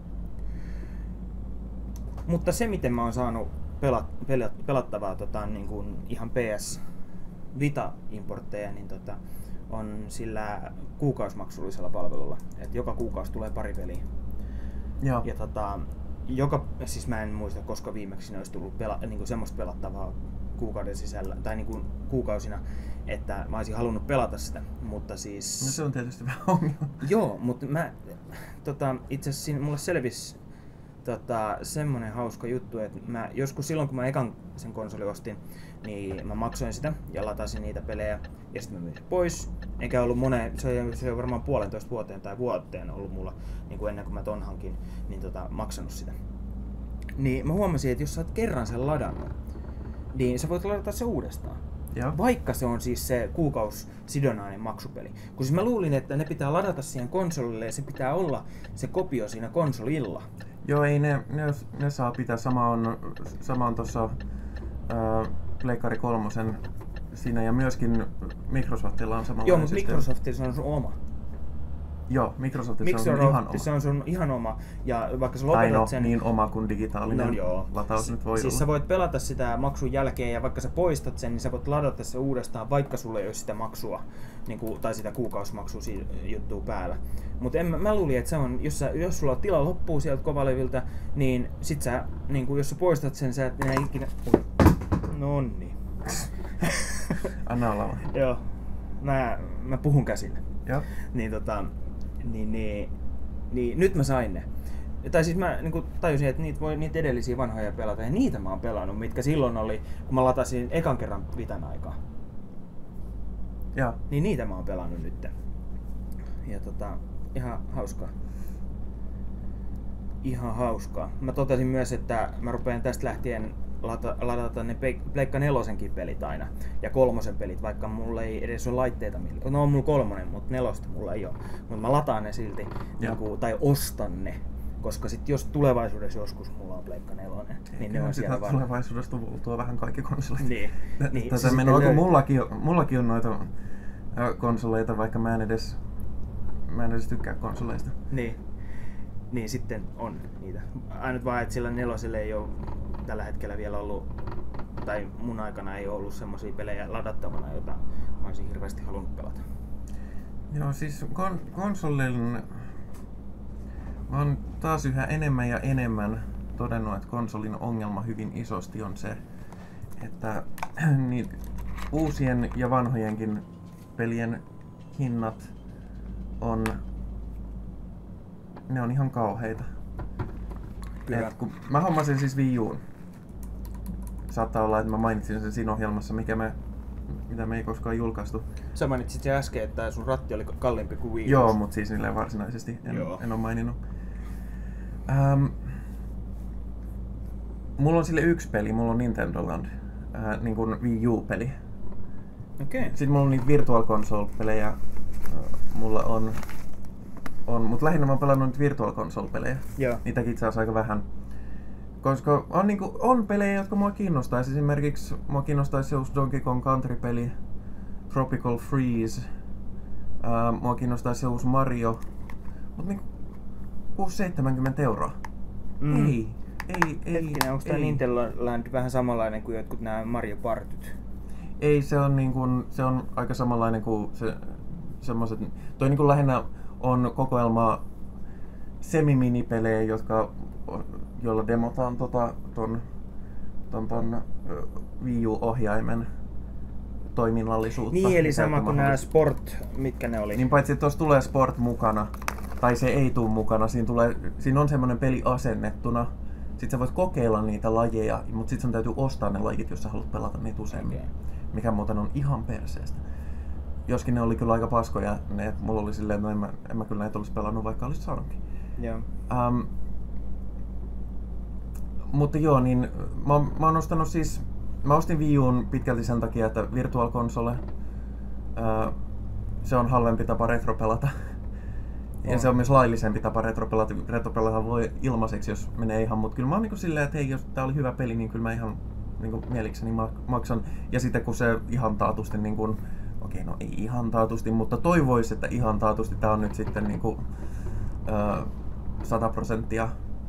Mutta se miten mä oon saanut pelat, pelat, pelattavaa tota, niin kuin ihan P S Vita-importteja, niin tota, on sillä kuukausimaksullisella palvelulla. Et joka kuukausi tulee pari peliä. Joo. Ja tota, joka, siis mä en muista, koska viimeksi ne olisi tullut pela, niin kuin semmoista pelattavaa kuukauden sisällä, tai niin kuin kuukausina, että mä olisin halunnut pelata sitä, mutta siis... No se on tietysti vähän ongelma. Joo, mutta mä, tota, itse asiassa siinä mulle selvisi tota, semmonen hauska juttu, että mä joskus silloin, kun mä ekan sen konsoli ostin, niin mä maksoin sitä ja latasin niitä pelejä, ja sitten mä myin pois. Eikä ollut moneen, se on, se on varmaan puolentoista vuoteen tai vuoteen ollut mulla, niin kuin ennen kuin mä ton hankin, niin tota, maksanut sitä. Niin mä huomasin, että jos sä oot kerran sen ladannut, niin sä voit ladata se uudestaan. Ja. Vaikka se on siis se kuukausisidonnainen maksupeli. Kun siis mä luulin, että ne pitää ladata siihen konsolille ja se pitää olla se kopio siinä konsolilla. Joo, ei ne, ne, ne saa pitää. Sama on, sama on tuossa Pleikkari kolmosen siinä ja myöskin Microsoftilla on samalla. Joo, mutta Microsoftilla on sun oma. Joo, Microsoftilla Microsoft, se on ihan oma. Se on sun ihan oma. Ja vaikka sä lopetat no, sen... niin oma kuin digitaalinen no, joo. lataus nyt voi siis olla. Sä voit pelata sitä maksun jälkeen ja vaikka sä poistat sen, niin sä voit ladata se uudestaan, vaikka sulle ei ole sitä maksua niin kuin, tai sitä kuukausimaksua juttua päällä. Mutta mä luulin, että se on, jos, sä, jos sulla tila loppuu sieltä kovaleviltä, niin sit sä, niin kuin, jos sä poistat sen, sä et enää ikinä... Nonni. Anna olla vaan. Joo. Mä, mä puhun käsille. Joo. Niin tota... Niin, niin, niin nyt mä sain ne. Tai siis mä niin tajusin, että niitä voi niitä edellisiä vanhoja pelata, ja niitä mä oon pelannut, mitkä silloin oli, kun mä latasin ekan kerran Vitan aikaa. Ja. Niin niitä mä oon pelannut nyt. Ja tota, ihan hauskaa. Ihan hauskaa. Mä totesin myös, että mä rupean tästä lähtien lata, ladata ne Pleikka nelosenkin pelit aina. Ja kolmosen pelit, vaikka mulla ei edes ole laitteita. No on mulla kolmonen, mutta nelosta mulla ei ole. Mutta mä lataan ne silti, niin kuin, tai ostan ne. Koska sit jos tulevaisuudessa joskus mulla on Pleikka nelonen, niin ne on siellä vaan. Tulevaisuudessa tuo vähän kaikki konsolit. Niin. niin Tätä se menoa, kun mullakin, mullakin on noita konsoleita, vaikka mä en edes, mä en edes tykkää konsoleista. Niin. Niin sitten on niitä. Ainut vaan, että sillä neloselle ei ole tällä hetkellä vielä ollut, tai mun aikana ei ole ollut semmosia pelejä ladattavana, joita mä olisin hirveästi halunnut pelata. Joo, siis kon- konsolin... Mä oon taas yhä enemmän ja enemmän todennut, että konsolin ongelma hyvin isosti on se, että niin uusien ja vanhojenkin pelien hinnat on, ne on ihan kauheita. Et kun mä hommasin siis Wii U:n. Saattaa olla, että mä mainitsin sen siinä ohjelmassa, mikä me, mitä me ei koskaan julkaistu. Sä mainitsit sen äsken, että sun ratti oli kalliimpi kuin Wii U. Joo, mutta siis niille varsinaisesti en, en ole maininnut. Ähm, mulla on sille yksi peli, mulla on Nintendo Land, äh, niin kuin Wii U-peli. Okei. Okay. Sitten mulla on niitä Virtual Console-pelejä, äh, mulla on, on mutta lähinnä mä oon pelannut niitä Virtual Console-pelejä. Joo. Niitäkin itse asiassa aika vähän. Koska on, niinku, on pelejä, jotka mua kiinnostaisi. Esimerkiksi mua kiinnostaisi jos Donkey Kong Country-peli, Tropical Freeze. Ää, mua kiinnostaisi uusi Mario. Mut niinku kuusi seitsemänkymmentä euroa. Mm. Ei, ei, ei. Hetkinen, onko tää Nintendo Land vähän samanlainen kuin jotkut nämä Mario Partyt? Ei, se on niinku, se on aika samanlainen kuin se, semmoset, toi niinku lähinnä on kokoelma semi-minipelejä, jotka, joilla demotaan tota, ton, ton, ton Wii U-ohjaimen toiminnallisuutta. Niin, eli sama kuin nämä Sport, mitkä ne oli. Niin paitsi, että tuossa tulee Sport mukana, tai se ei tule mukana, siinä, tulee, siinä on semmoinen peli asennettuna. Sitten sä voit kokeilla niitä lajeja, mutta sitten sun täytyy ostaa ne lajit, jos sä haluat pelata niitä useammin. Okay. Mikä muuten on ihan perseestä. Joskin ne oli kyllä aika paskoja, ne, että mulla oli silleen, että en mä, en mä kyllä näitä olisi pelannut, vaikka olisi saanutkin. Joo. Um, mutta joo, niin mä, mä oon ostanut siis, mä ostin Wii U:n pitkälti sen takia, että Virtual Console, uh, se on halvempi tapa retropelata. Ja se on myös laillisempi tapa retropelata. Retropelata voi ilmaiseksi, jos menee ihan, mutta kyllä mä oon niinku silleen, että hei, jos tää oli hyvä peli, niin kyllä mä ihan niinku mielikseni maksan. Ja sitten kun se ihan taatusti, niin kun, okei, no ei ihan taatusti, mutta toivois, että ihan taatusti tää on nyt sitten niinku ö, sata prosenttia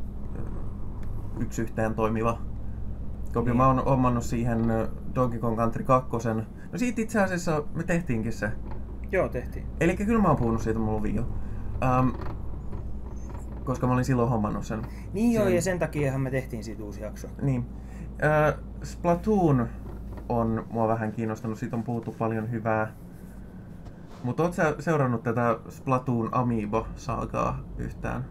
yksi yhteen toimiva. Koska niin. Mä oon omannut siihen Donkey Kong Country kaksi. No siitä itse asiassa me tehtiinkin se. Joo, tehtiin. Eli kyllä mä oon puhunut siitä, mulla on Wii U. Um, koska mä olin silloin hommannut sen. Niin joo, sen... ja sen takiahan me tehtiin siitä uusi jakso. Niin. Uh, Splatoon on mua vähän kiinnostanut, siitä on puhuttu paljon hyvää. Mutta oot sä seurannut tätä Splatoon Amiibo-saagaa yhtään?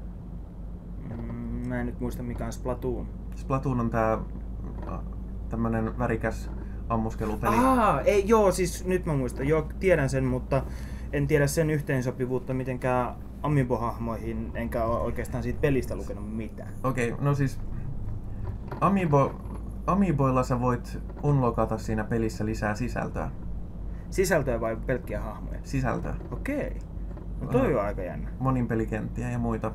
Mm, mä en nyt muista mikä on Splatoon. Splatoon on tää tämmönen värikäs ammuskelupeli. Aa, ei, joo, siis nyt mä muistan. Joo, tiedän sen, mutta en tiedä sen yhteensopivuutta mitenkään Amiibo-hahmoihin, enkä ole oikeastaan siitä pelistä lukenut mitään. Okei, okay, no siis Amiibo, Amiiboilla sä voit unlockata siinä pelissä lisää sisältöä. Sisältöä vai pelkkiä hahmoja? Sisältöä. Okei. No toi on aika jännä. Monin pelikenttiä ja muita.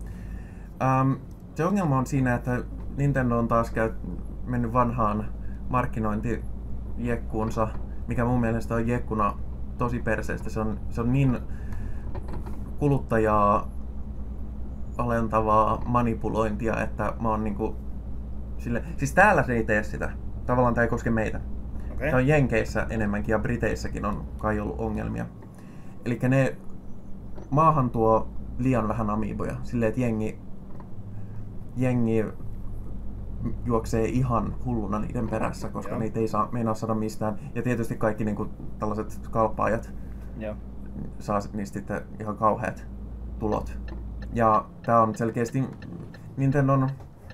Um, se ongelma on siinä, että Nintendo on taas käy, mennyt vanhaan markkinointijekkuunsa, mikä mun mielestä on jekkuna tosi perseestä. Se on, se on niin kuluttajaa alentavaa manipulointia, että mä oon niinku sille, siis täällä se ei tee sitä. Tavallaan tää ei koske meitä. Okay. Tää on Jenkeissä enemmänkin ja Briteissäkin on kai ollut ongelmia. Elikkä ne maahan tuo liian vähän amiiboja. Silleen, että jengi, jengi juoksee ihan hulluna niiden perässä, koska Joo. niitä ei saa, meinaa saada mistään. Ja tietysti kaikki niinku tällaiset kalppaajat Joo. saa niistä sitten ihan kauheat tulot. Ja tää on selkeästi Nintendon,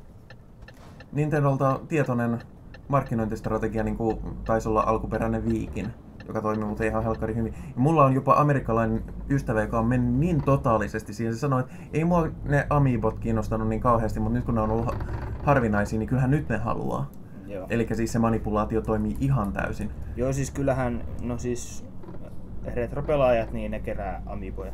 Nintendolta tietoinen markkinointistrategia, niin kuin taisi olla alkuperäinen Viikin, joka toimii muuten ihan helkkari hyvin. Ja mulla on jopa amerikkalainen ystävä, joka on mennyt niin totaalisesti siihen. Se sanoi, että ei mua ne amiibot kiinnostanut niin kauheasti, mutta nyt kun ne on ollut harvinaisia, niin kyllähän nyt ne haluaa. Eli siis se manipulaatio toimii ihan täysin. Joo, siis kyllähän, no siis retropelaajat, niin ne kerää amiiboja.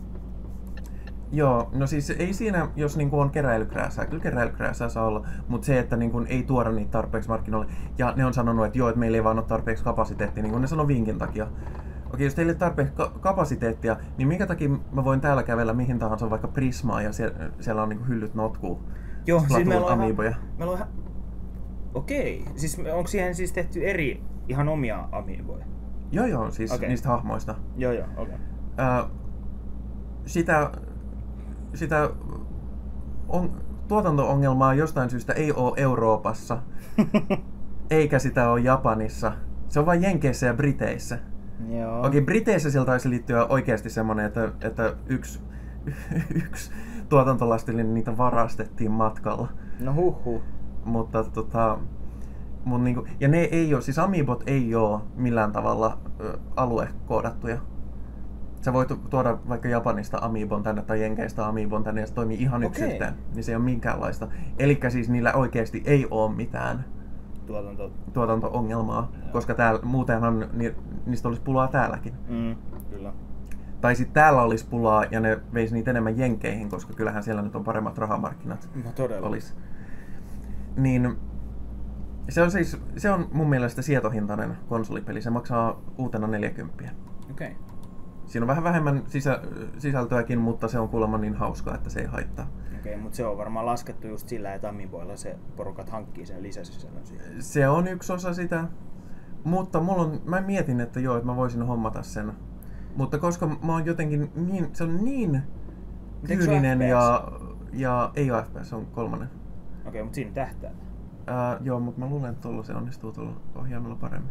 Joo, no siis ei siinä, jos niinku on keräilykrääsää, kyllä keräilykrääsää saa olla, mutta se, että niinku ei tuoda niitä tarpeeksi markkinoille, ja ne on sanonut, että joo, että meillä ei vaan ole tarpeeksi kapasiteettia, niin kuin ne sanoo Vinkin takia. Okei, jos teillä ei ole tarpeeksi ka- kapasiteettia, niin minkä takia mä voin täällä kävellä mihin tahansa vaikka Prismaa, ja siellä, siellä on niinku hyllyt notkuu Joo, siis meillä on amiiboja. Ihan, meillä on ihan... Okei, siis onko siihen siis tehty eri ihan omia amiiboja? Joo joo, siis okay. niistä hahmoista. Joo joo, okei. Okay. Äh, sitä... Sitä on, tuotanto-ongelmaa jostain syystä ei ole Euroopassa, eikä sitä ole Japanissa. Se on vain Jenkeissä ja Briteissä. Joo. Okei, Briteissä sieltä taisi liittyä oikeasti semmoinen, että, että yksi, yksi tuotantolastillinen niitä varastettiin matkalla. No huhhuh. Mutta tota... Mun niinku, ja ne ei ole, siis amiibot ei ole millään tavalla ö, aluekoodattuja. Sä voit tuoda vaikka Japanista Amiibon tänne tai Jenkeistä Amiibon tänne ja se toimii ihan yksi Okei. yhteen. Niin se ei ole minkäänlaista. Elikkä siis niillä oikeasti ei ole mitään Tuotanto. tuotanto-ongelmaa, Joo. koska täällä, muutenhan ni, niistä olisi pulaa täälläkin. Mm, kyllä. Tai sitten täällä olisi pulaa ja ne veisi niitä enemmän Jenkeihin, koska kyllähän siellä nyt on paremmat rahamarkkinat. No todella. Olisi. Niin se on siis, se on mun mielestä sietohintainen konsolipeli. Se maksaa uutena neljäkymmentä. Okei. Okay. Siinä on vähän vähemmän sisä, sisältöäkin, mutta se on kuulemma niin hauskaa, että se ei haittaa. Okei, mutta se on varmaan laskettu just sillä, että Amiiboilla se porukat hankkii sen lisäsisällön siihen. Se on yksi osa sitä, mutta mulla on, mä mietin, että joo, että mä voisin hommata sen. Mutta koska mä oon jotenkin niin, se on niin kyyninen ja, ja ei ole F P S, se on kolmannen. Okei, mutta siinä tähtää. Ää, joo, mutta mä luulen, että tuolla se onnistuu tuolla ohjaimella paremmin.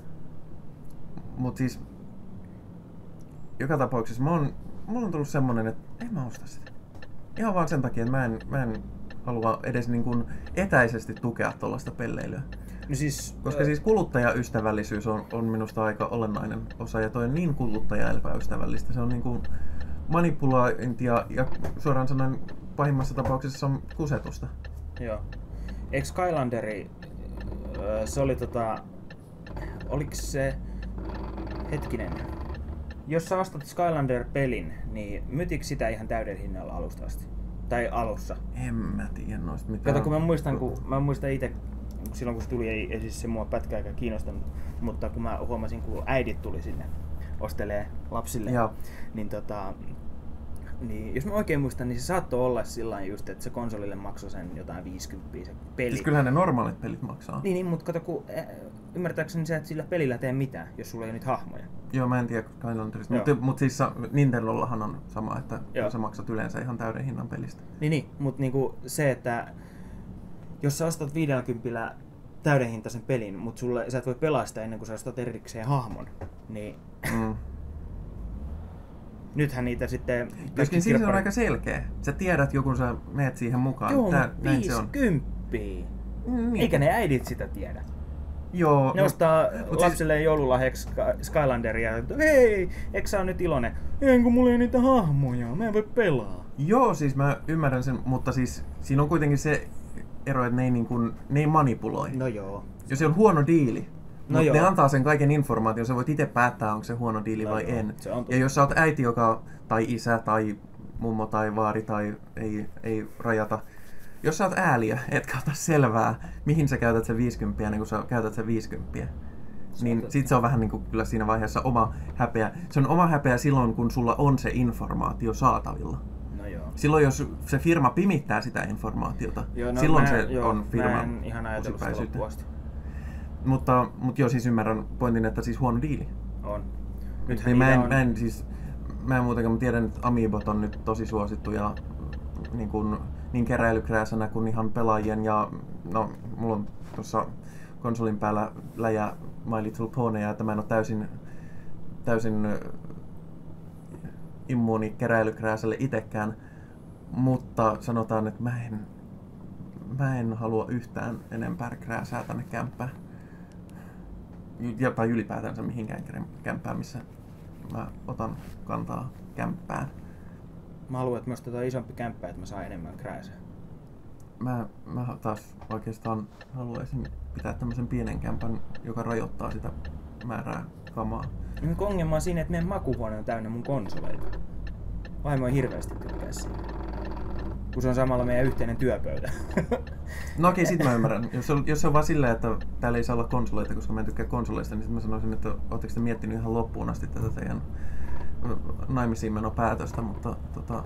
Mut siis joka tapauksessa mä oon, mulla on tullut semmonen, että en mä osta sitä. Ihan vaan sen takia, että mä en, mä en halua edes niin kuin etäisesti tukea tuollaista pelleilyä. No siis, Koska ö- siis kuluttajaystävällisyys on, on minusta aika olennainen osa ja toi on niin kuluttajaepäystävällistä. Se on niin kuin manipulointia ja suoraan sanoen pahimmassa tapauksessa se on kusetusta. Joo. Eikö Skylanderi, ö, se oli tota, oliks se, hetkinen, jos sä ostat Skylander-pelin, niin mytikö sitä ihan täyden hinnalla alusta asti? Tai alussa? En mä tiedä noista mitään. Kato, kun mä muistan, kun mä muistan itse, silloin kun se tuli, ei, ei siis se mua pätkääkään kiinnostanut, mutta kun mä huomasin, kun äidit tuli sinne ostelee lapsille, Joo. niin tota, niin jos mä oikein muistan, niin se saattoi olla sillä just, että se konsolille maksoi sen jotain viisikymmentä se peli. Siis kyllähän ne normaalit pelit maksaa. Niin, niin, mutta kato, kun äh, ymmärtääkseni sä et sillä pelillä tee mitään, jos sulla ei ole niitä hahmoja. Joo, mä en tiedä Skylanderista, Joo. mutta mut siis sa- Nintendollahan on sama, että Joo. sä maksat yleensä ihan täyden hinnan pelistä. Niin, niin, mutta niinku se, että jos sä ostat viidelläkympillä täydenhintaisen pelin, mutta sulle, sä et voi pelaa sitä ennen kuin sä ostat erikseen hahmon, niin Mm. nythän niitä sitten... Joskin siis on kirpparit- aika selkeä. Sä tiedät jo, kun sä meet siihen mukaan. Joo, Tää, mutta näin se on. viisikymppiä. Niin. Eikä ne äidit sitä tiedä. Joo. Ne ostaa mut lapselle joululahjaksi Sky- Skylanderia, että hei, eikö sä oo nyt iloinen? Ei, kun mulla ei niitä hahmoja, mä en voi pelaa. Joo, siis mä ymmärrän sen, mutta siis siinä on kuitenkin se ero, että ne ei, niin kuin, ne ei manipuloi. No joo. Jos se on huono diili, No mutta ne joo. antaa sen kaiken informaation, sä voit itse päättää, onko se huono diili No vai joo, en. se on totta. Ja jos sä oot äiti, joka, tai isä, tai mummo, tai vaari, tai ei, ei rajata. Jos sä oot ääliö, etkä ota selvää, mihin sä käytät sen viisikymmentä, ennen kuin sä käytät sen viisikymmentä, niin totta. sit se on vähän niin kuin kyllä siinä vaiheessa oma häpeä. Se on oma häpeä silloin, kun sulla on se informaatio saatavilla. No joo. Silloin, jos se firma pimittää sitä informaatiota, Joo, no silloin mä, se joo, on firman Mä en ihan ajatellut sitä osipäisyyttä. loppuun asti. Mutta, mutta joo, siis ymmärrän pointin, että siis huono diili. On. Niin Nythän mä, niitä en, on... mä en siis, mä en muutenkaan, mä tiedän, että Amiibot on nyt tosi suosittu ja niin, kuin, niin keräilykrääsänä kuin ihan pelaajien ja no, mulla on tuossa konsolin päällä läjä My Little Ponyja, että mä en ole täysin, täysin ö, immuuni keräilykrääsälle itekään, mutta sanotaan, että mä en, mä en halua yhtään enempää krääsää tänne kämppään. Ja, tai ylipäätänsä mihinkään kämppään, missä mä otan kantaa kämppään. Mä haluan, että mä ostetaan isompi kämppä, että mä saan enemmän krääsää. Mä, mä taas oikeastaan haluaisin pitää tämmöisen pienen kämpän, joka rajoittaa sitä määrää kamaa. Nyt ongelma on siinä, että meidän makuuhuone on täynnä mun konsoleita. Vaimo ei hirveästi tykkää siitä. Kun se on samalla meidän yhteinen työpöytä. No okei, sit mä ymmärrän. Jos se, on, jos se on vaan silleen, että täällä ei saa olla konsoleita, koska mä en tykkää konsoleista, niin sit mä sanoisin, että ootteko te miettinyt ihan loppuun asti tätä teidän naimisiin menopäätöstä, mutta tota,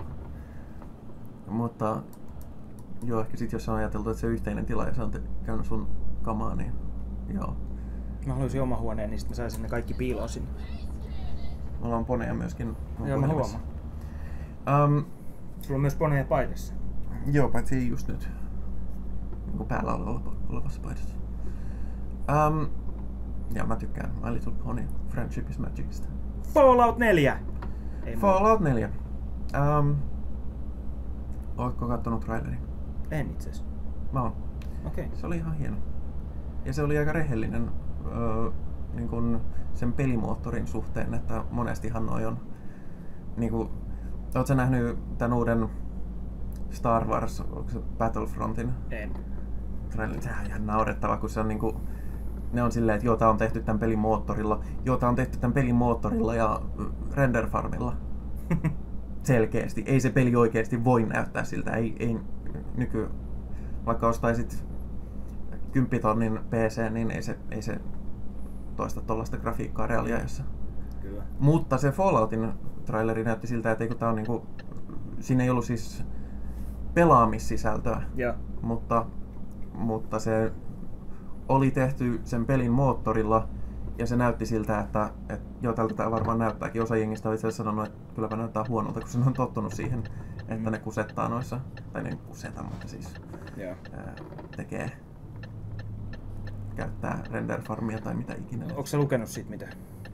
mutta joo, ehkä sit jos on ajateltu, että se on yhteinen tila ja se on te- käynyt sun kamaa, niin joo. Mä haluaisin oma huoneen, niin sit mä saisin ne kaikki piiloon sinne. Me ollaan poneja myöskin. mun Joo, mä puhelimessa. huomaan. Um, Sulla on myös poneja paidassa. joo, paitsi ei just nyt. Niin kuin päällä oleva- olevassa paidassa. Um, ja mä tykkään My Little Pony Friendship is Magicista. Fallout neljä! Ei muuta. Fallout neljä. Um, ootko kattonut trailerin? En itses. Mä oon. Okei. Se oli ihan hieno. Ja se oli aika rehellinen öö, niin kun sen pelimoottorin suhteen, että monestihan noi on niinku, oot sä nähnyt tän uuden Star Wars, onko se Battlefrontin? En. Trailerin? Sehän on ihan naurettava, kun se on niinku, ne on silleen, että joo, tää on tehty tän pelin moottorilla, joo, tää on tehty tän pelin moottorilla ja render farmilla. Selkeästi. Ei se peli oikeesti voi näyttää siltä. Ei, ei nyky... Vaikka ostaisit kymppitonnin P C, niin ei se, ei se toista tollaista grafiikkaa reaaliajassa. Kyllä. Mutta se Falloutin traileri näytti siltä, että tää on niinku... Siinä ei ollut siis pelaamissisältöä. Joo. Mutta, mutta se oli tehty sen pelin moottorilla. Ja se näytti siltä, että, että joo, tältä tämä varmaan näyttääkin. Osa jengistä on itse asiassa sanonut, että kylläpä näyttää huonolta, kun se on tottunut siihen, että mm. ne kusettaa noissa, tai ne kuseta, mutta siis yeah. ää, tekee, käyttää render farmia tai mitä ikinä. Onko sä lukenut siitä mitä?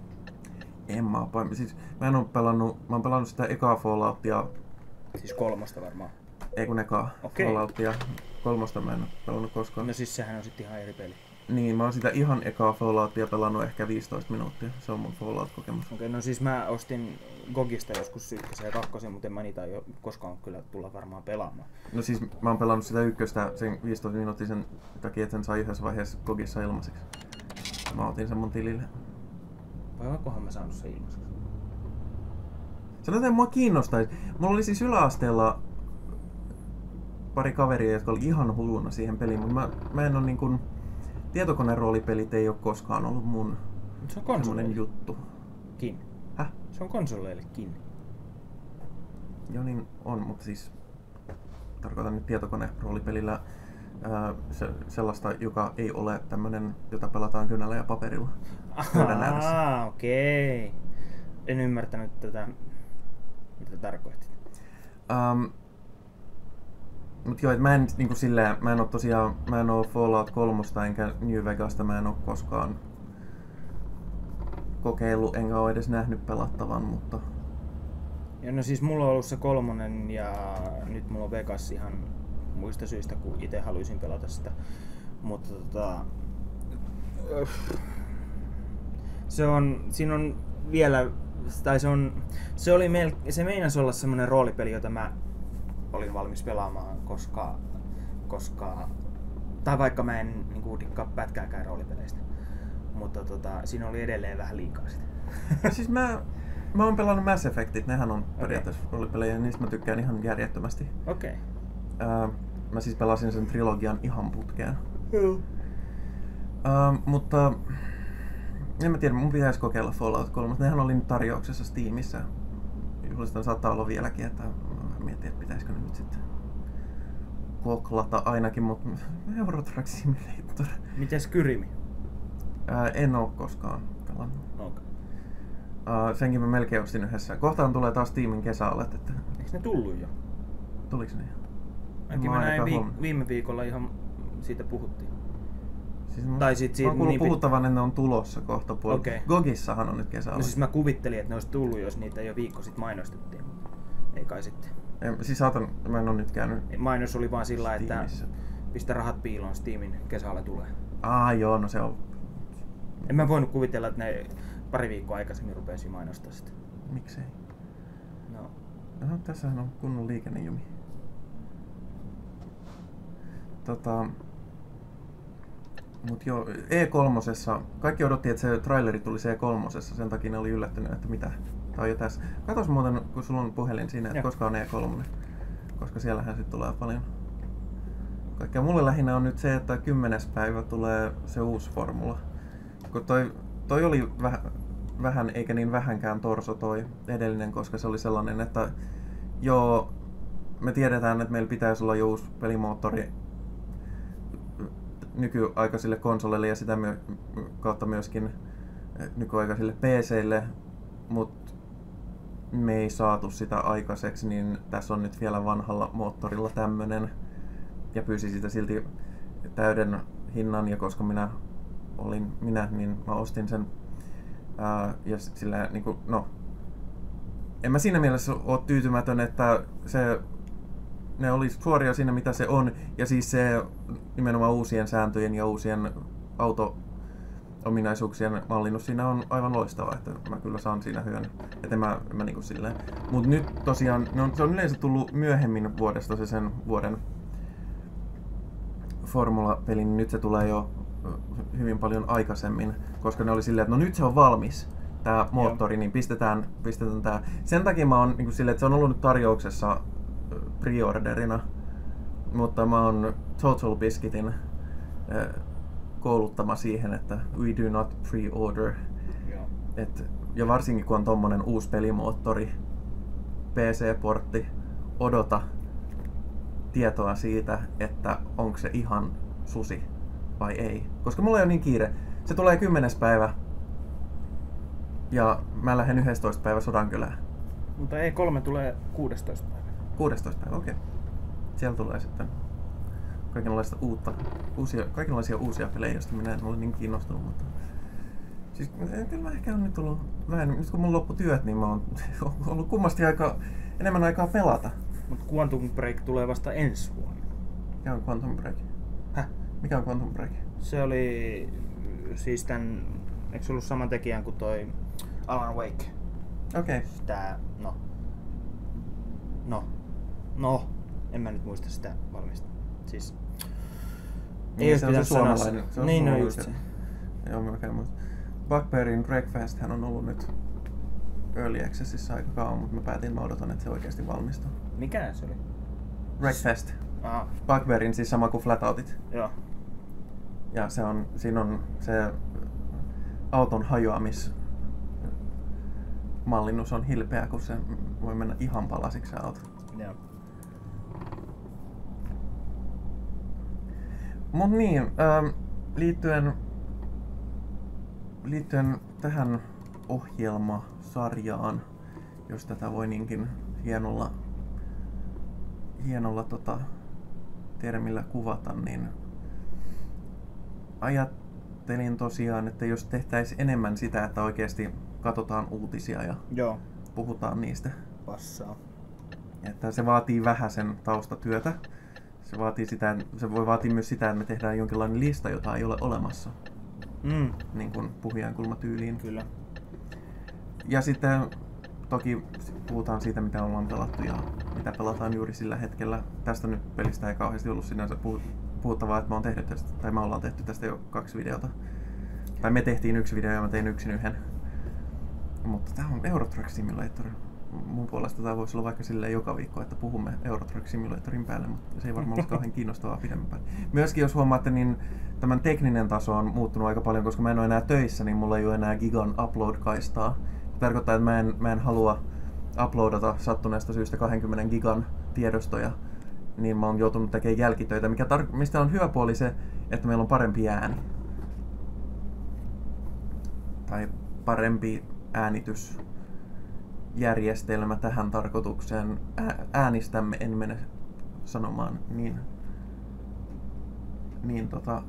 En mä oo, siis mä en oo pelannut, mä oon pelannut sitä ekaa Falloutia. Siis kolmosta varmaan. Ei kun ekaa okay. Falloutia. Kolmosta mä en oo pelannut koskaan. No siis sehän on sitten ihan eri peli. Niin, mä oon sitä ihan ekaa Falloutia pelannut ehkä viisitoista minuuttia. Se on mun Fallout-kokemus. Okei, okay, no siis mä ostin Gogista joskus ykkösen ja kakkosen, mutta en mä niitä jo koskaan kyllä tulla varmaan pelaamaan. No siis mä oon pelannut sitä ykköstä sen viisitoista minuuttisen takia, että sen sai yhdessä vaiheessa Gogissa ilmaiseksi. Mä otin sen mun tilille. Vai olenkohan mä saanut sen ilmaiseksi? Sanotaan, että mua kiinnostaisi. Mulla oli siis yläasteella pari kaveria, jotka oli ihan hulluna siihen peliin, mutta mä, mä en oo niin kuin... Tietokoneroolipelit ei oo koskaan ollut mun se on konsoleille juttu. Kin. Häh? Se on konsoleillekin. Joo niin on, mutta siis tarkoitan nyt tietokoneroolipelillä ää, se, sellaista, joka ei ole tämmönen, jota pelataan kynällä ja paperilla. Ahaa, okei. Okay. En ymmärtänyt tätä, mitä tarkoitit. Um, Mut joo, et mä en niinku silleen, mä en oo tosiaan, mä en oo Fallout kolmosta enkä New Vegasta, mä en oo koskaan kokeillut, enkä oo edes nähnyt pelattavan, mutta... Ja no siis mulla on ollut se kolmonen ja nyt mulla on Vegas ihan muista syistä, kun itse haluaisin pelata sitä. Mutta tota... Se on, siinä on vielä, tai se on, se oli meil, se meinasi olla semmonen roolipeli, jota mä olin valmis pelaamaan, koska, koska tai vaikka mä en niin dikkaa pätkääkään roolipeleistä, mutta tota, siinä oli edelleen vähän liikaa sitä. Siis mä, mä oon pelannut Mass Effectit, nehän on periaatteessa okay. roolipelejä ja niistä mä tykkään ihan järjettömästi. Okei. Okay. Uh, mä siis pelasin sen trilogian ihan putkeen. Mm. Uh, mutta en mä tiedä, mun pitäisi kokeilla Fallout kolme. Nehän oli nyt tarjouksessa Steamissa. Juhlistan saattaa olla vieläkin, että mietin, että pitäisikö nyt sitten koklata ainakin, mutta Euro Truck Simulator. Mites Kyrimi? Ää, en oo koskaan pelannut. Okay. Ää, senkin mä melkein ostin yhdessä. Kohtaan tulee taas Steamin kesäalet. Että... Eikö ne tullut jo? Tuliks ne? Ainakin mä näin vi- viime viikolla ihan siitä puhuttiin. Siis mä, tai sit siitä mä oon kuullut niin puhuttavan, että ne on tulossa kohta puolella. Okay. Gogissahan on nyt kesäalet. No siis mä kuvittelin, että ne olisi tullut, jos niitä jo viikko sitten mainostettiin. Ei kai sitten. En, siis saatan, mä en oo nyt käynyt Mainos oli vaan sillä, että Steamissa. Pistä rahat piiloon, Steamin kesällä tulee. Aa joo, no se on... En mä voinut kuvitella, että ne pari viikkoa aikaisemmin rupesi mainostaa sitä. Miksei? No. No, tässähän on kunnon liikennejumi. Tota... Mut joo, E kolme. Kaikki odotti, että se traileri tuli E kolme. Sen takia ne oli yllättynyt, että mitä. Tää on jo tässä. Katos muuten, kun sulla on puhelin siinä, että ja. koska on E kolme. Koska siellähän sit tulee paljon. Kaikkea mulle lähinnä on nyt se, että kymmenes päivä tulee se uusi formula. Kun toi, toi oli väh, vähän, eikä niin vähänkään torso toi edellinen, koska se oli sellainen, että joo, me tiedetään, että meillä pitäisi olla jo uusi pelimoottori nykyaikaisille konsoleille ja sitä myö- kautta myöskin nykyaikaisille P C:ille, mutta me ei saatu sitä aikaiseksi, niin tässä on nyt vielä vanhalla moottorilla tämmönen ja pyysi sitä silti täyden hinnan ja koska minä olin minä, niin mä ostin sen ää, ja sillä niinku, no en mä siinä mielessä ole tyytymätön, että se ne oli suoria siinä mitä se on ja siis se nimenomaan uusien sääntöjen ja uusien auto, ominaisuuksien mallinnus siinä on aivan loistava, että mä kyllä saan siinä hyön. Että mä, mä niinku silleen. Mut nyt tosiaan, no, se on yleensä tullut myöhemmin vuodesta se sen vuoden formula-peli, niin nyt se tulee jo hyvin paljon aikaisemmin, koska ne oli silleen, että no nyt se on valmis, tää moottori, Joo. niin pistetään, pistetään tää. Sen takia mä oon niin silleen, että se on ollut nyt tarjouksessa preorderina, mutta mä oon Total Biscuitin kouluttama siihen, että we do not pre-order. Et, ja varsinkin kun on tommonen uusi pelimoottori, P C-portti, odota tietoa siitä, että onko se ihan susi vai ei. Koska mulla ei ole niin kiire. Se tulee kymmenes päivä ja mä lähden yhdestoista päivä Sodankylään. Mutta E kolme tulee kuudestoista päivä. kuudestoista päivä, okei. Okay. Siellä tulee sitten kaikenlaista uutta, uusia, kaikenlaisia uusia pelejä, joista minä en ole niin kiinnostunut. Mutta siis kyllä mä ehkä on nyt tullut vähän, nyt kun mun loppu työt, niin mä oon ollut kummasti aika, enemmän aikaa pelata. Mutta Quantum Break tulee vasta ensi vuonna. Mikä on Quantum Break? Häh? Mikä on Quantum Break? Se oli siis tän, eikö se ollut saman tekijän kuin toi Alan Wake? Okei. Okay. Tää, no. No. No. En mä nyt muista sitä valmista. Siis. Niin, ei se on se suomalainen. Se on niin, no just se. Joo, mä käyn muista. Bugbearin Breakfast hän on ollut nyt Early Accessissa aika kauan, mutta mä päätin, mä odotan, että se oikeasti valmistuu. Mikä se oli? Breakfast. Aha. Bugbearin siis sama kuin Flatoutit. Joo. Ja se on, siinä on se auton hajoamis mallinnus on hilpeä, kun se voi mennä ihan palasiksi se auto. Joo. Mut niin, ähm, liittyen, liittyen tähän ohjelmasarjaan, jos tätä voi niinkin hienolla, hienolla tota, termillä kuvata, niin ajattelin tosiaan, että jos tehtäisiin enemmän sitä, että oikeasti katsotaan uutisia ja Joo. puhutaan niistä. Passaa. Että se vaatii vähän sen taustatyötä. Se, vaatii sitä, se voi vaatia myös sitä, että me tehdään jonkinlainen lista, jota ei ole olemassa. Mm. Niin kuin puhujankulmatyyliin. Kyllä. Ja sitten toki puhutaan siitä, mitä ollaan pelattu ja mitä pelataan juuri sillä hetkellä. Tästä nyt pelistä ei kauheasti ollut sinänsä puhuttavaa, että mä oon tehnyt tästä, tai me ollaan tehty tästä jo kaksi videota. Tai me tehtiin yksi video ja mä tein yksin yhden. Mutta tää on Euro Truck Simulator. Mun puolesta tää voisi olla vaikka silleen joka viikko, että puhumme Euro Truck Simulatorin päälle, mutta se ei varmaan ole kauhean kiinnostavaa pidemmän. Myöskin jos huomaatte, niin tämän tekninen taso on muuttunut aika paljon, koska mä en ole enää töissä, niin mulla ei ole enää gigan upload-kaistaa. Se tarkoittaa, että mä en, mä en halua uploadata sattuneesta syystä kaksikymmentä gigan tiedostoja, niin mä oon joutunut tekemään jälkitöitä, mikä tar- mistä on hyvä puoli se, että meillä on parempi ääni. Tai parempi äänitysjärjestelmä tähän tarkoitukseen. Äänistämme en mene sanomaan niin, niin tota,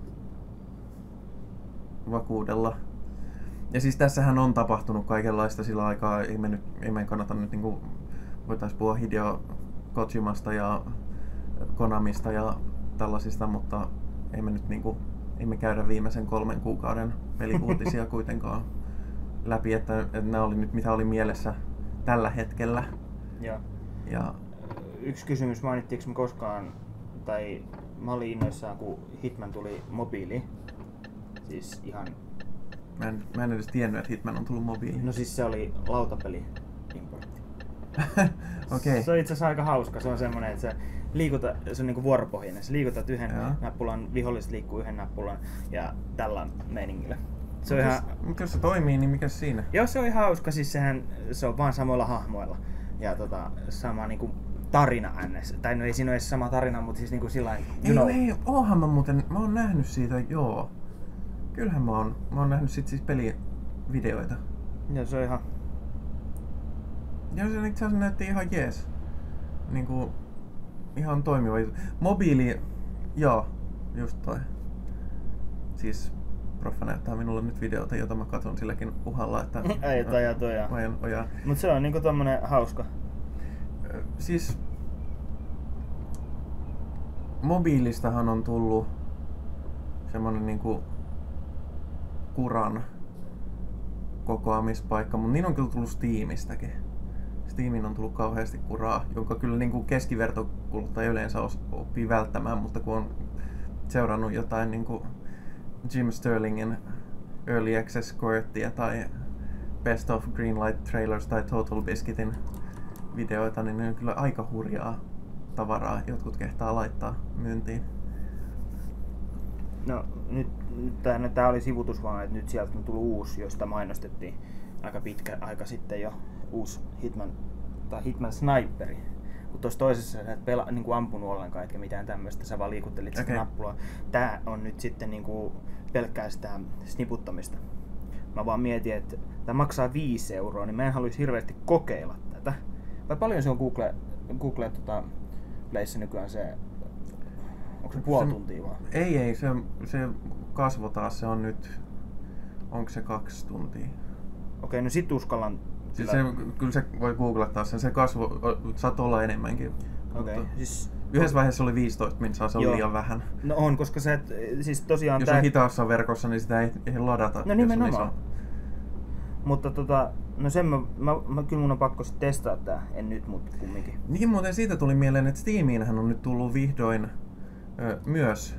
vakuudella. Ja siis tässähän on tapahtunut kaikenlaista sillä aikaa, ei me nyt, ei meidän kannata nyt niinku, voitais puhua Hideo Kojimasta ja Konamista ja tällaisista, mutta ei me nyt niinku, ei me käydä viimeisen kolmen kuukauden peliuutisia kuitenkaan läpi, että, että nämä oli nyt mitä oli mielessä tällä hetkellä. Ja, ja yksi kysymys, mainittiinko me koskaan, tai mä olin innoissaan, kun Hitman tuli mobiiliin. Siis ihan... Mä en, mä en edes tiennyt, että Hitman on tullut mobiiliin. No siis se oli lautapeli-importti. Okei. Se on itse asiassa aika hauska. Se on semmonen, että se liikuta, se on niinku vuoropohjainen. Se liikutat yhden Jaa. nappulan, viholliset liikkuu yhden nappulan ja tällä meiningillä. Se on Mut ihan... jos, mut jos se toimii, niin mikä siinä? Joo, se on ihan hauska. Siis sehän, se on vaan samoilla hahmoilla. Ja tota, sama niinku tarina ns. Tai no ei siinä ole edes sama tarina, mutta siis niinku sillain... Ei, know. ei, oohan mä muuten, mä oon nähnyt siitä, joo. Kyllähän mä oon, mä oon nähnyt sit siis pelivideoita. Joo, se on ihan... Ja se itse asiassa näytti ihan jees. Niinku, ihan toimiva. Mobiili, joo, just toi. Siis proffa näyttää minulle nyt videota, jota mä katson silläkin uhalla, että... Ei, toja, toja. Mä en ojaa. Mut se on niinku tommonen hauska. Siis... Mobiilistahan on tullut semmonen niinku kuran kokoamispaikka, mutta niin on kyllä tullut Steamistäkin. Steamin on tullut kauheasti kuraa, jonka kyllä niin kuin keskivertokuluttaja yleensä oppii välttämään, mutta kun on seurannut jotain niin kuin Jim Sterlingin Early Access Squirtia tai Best of Greenlight Trailers tai Total Biscuitin videoita, niin ne on kyllä aika hurjaa tavaraa, jotkut kehtaa laittaa myyntiin. No nyt, nyt tämä oli sivutus vaan, että nyt sieltä on tullut uusi, josta mainostettiin aika pitkä aika sitten jo, uusi Hitman, tai Hitman Sniperi. Kun tuossa toisessa sä et pela, niin kuin ampunut ollenkaan, etkä mitään tämmöistä, sä vaan liikuttelit sitä okay. nappulaa. Tää on nyt sitten niin kuin pelkkää sitä sniputtamista. Mä vaan mietin, että tämä maksaa viisi euroa, niin mä en haluaisi hirveästi kokeilla tätä. Vai paljon se on Google, Google tota, Playssä nykyään se, onko se puoli tuntia vaan? Ei, ei, se, se kasvo taas, se on nyt, onko se kaksi tuntia? Okei, no sit uskallan. Siis se, kyllä se voi googlettaa sen, se kasvo saat olla enemmänkin. Okei, siis yhdessä vaiheessa oli viisitoista minsaa, se on joo. liian vähän. No on, koska se, siis tosiaan jos tää... on hitaassa verkossa, niin sitä ei, ei ladata. No nimenomaan. Mutta tota, no sen mä, mä, mä kyllä mun on pakko sit testaa tää, en nyt, mut kumminkin. Niin muuten siitä tuli mieleen, että Steamiinhän on nyt tullut vihdoin ö, myös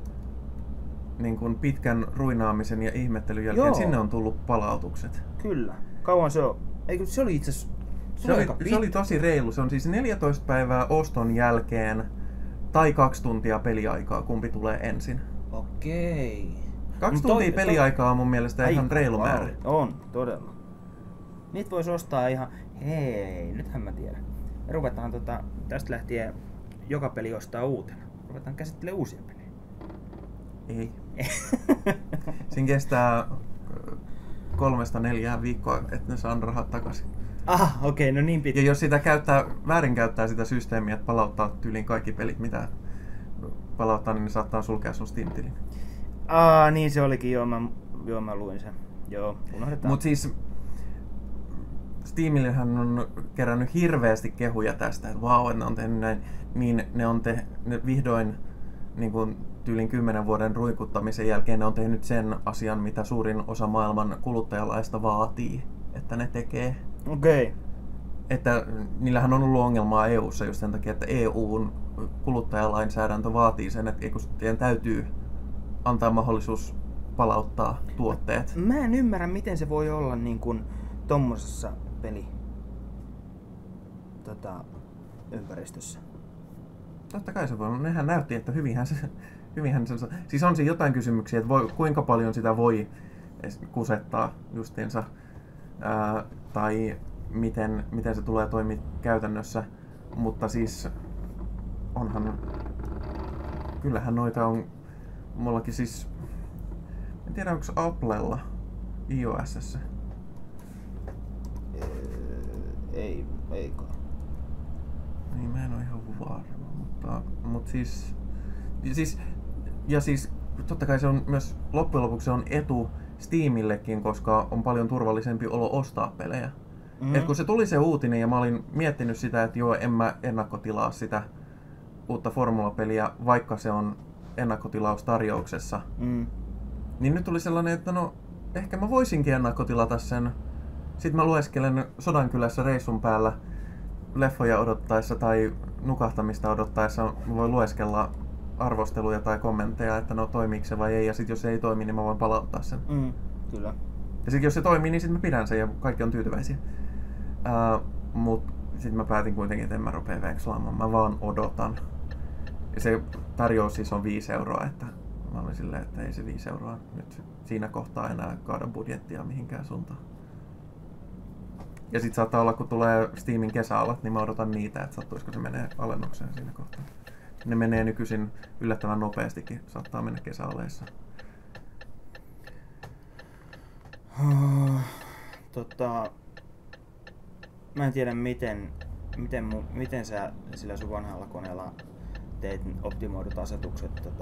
niin kuin pitkän ruinaamisen ja ihmettelyn jälkeen, joo. Sinne on tullut palautukset. Kyllä. Kauan se on? Eikö se oli itse asiassa... Se oli, se oli tosi reilu. Se on siis neljätoista päivää oston jälkeen tai kaksi tuntia peliaikaa, kumpi tulee ensin. Okei. Kaksi no tuntia toi, peliaikaa toi... on mun mielestä ihan Ai, reilu määrä. On, todella. Niitä vois ostaa ihan... Hei, nythän mä tiedän. Me ruvetaan tota, tästä lähtien joka peli ostaa uutena. Ruvetaan käsittelemään uusia pelejä. Ei. Siinä kestää kolmesta neljään viikkoa, että ne saa rahat takaisin. Ah, okei, okay, no niin pitkä. Ja jos sitä käyttää, väärinkäyttää sitä systeemiä, että palauttaa tyyliin kaikki pelit, mitä palauttaa, niin ne saattaa sulkea sun Steam-tilin. Ah, niin se olikin, joo, mä, joo, mä luin sen. Joo, unohdetaan. Mut siis Steamillehän on kerännyt hirveästi kehuja tästä, että vau, ne on tehnyt näin, niin ne on te, ne vihdoin niin kuin tyylin kymmenen vuoden ruikuttamisen jälkeen ne on tehnyt sen asian, mitä suurin osa maailman kuluttajalaista vaatii, että ne tekee. Okei. Okay. Että niillähän on ollut ongelmaa E U:ssa just sen takia, että E U:n kuluttajalainsäädäntö vaatii sen, että teidän täytyy antaa mahdollisuus palauttaa tuotteet. Mä en ymmärrä, miten se voi olla niin kuin tommosessa peli tota, ympäristössä. Totta kai se voi. Nehän näytti, että hyvinhän se, hyvinhän se... Siis on siinä jotain kysymyksiä, että voi, kuinka paljon sitä voi kusettaa justiinsa. Ää, tai miten, miten se tulee toimia käytännössä. Mutta siis onhan... Kyllähän noita on... Mullakin siis... En tiedä, onko Applella iOS:ssä? Ei, ei kai. Niin, mä en oo ihan varma, mutta, mutta siis, siis... Ja siis totta kai se on myös loppujen lopuksi se on etu Steamillekin, koska on paljon turvallisempi olo ostaa pelejä. Mm-hmm. Et kun se tuli se uutinen ja mä olin miettinyt sitä, että joo, en mä ennakkotilaa sitä uutta formulapeliä, vaikka se on ennakkotilaustarjouksessa. Mm. Niin nyt tuli sellainen, että no, ehkä mä voisinkin ennakkotilata sen. Sitten mä lueskelen Sodankylässä reissun päällä leffoja odottaessa tai nukahtamista odottaessa. Mä voin lueskella arvosteluja tai kommentteja, että no toimiiko se vai ei. Ja sit jos se ei toimi, niin mä voin palauttaa sen. Mm, kyllä. Ja sit jos se toimii, niin sit mä pidän sen ja kaikki on tyytyväisiä. Uh, mut sit mä päätin kuitenkin, että en mä rupea vekslaamaan. Mä vaan odotan. Ja se tarjous siis on viisi euroa, että mä olin silleen, että ei se viisi euroa nyt siinä kohtaa enää kaada budjettia mihinkään suuntaan. Ja sit saattaa olla, kun tulee Steamin kesäalat, niin mä odotan niitä, että sattuisiko se menee alennukseen siinä kohtaa. Ne menee nykyisin yllättävän nopeastikin, saattaa mennä kesäaleissa. Tota, mä en tiedä miten, miten, mu, miten sä sillä sun vanhalla koneella teet optimoidut asetukset tota,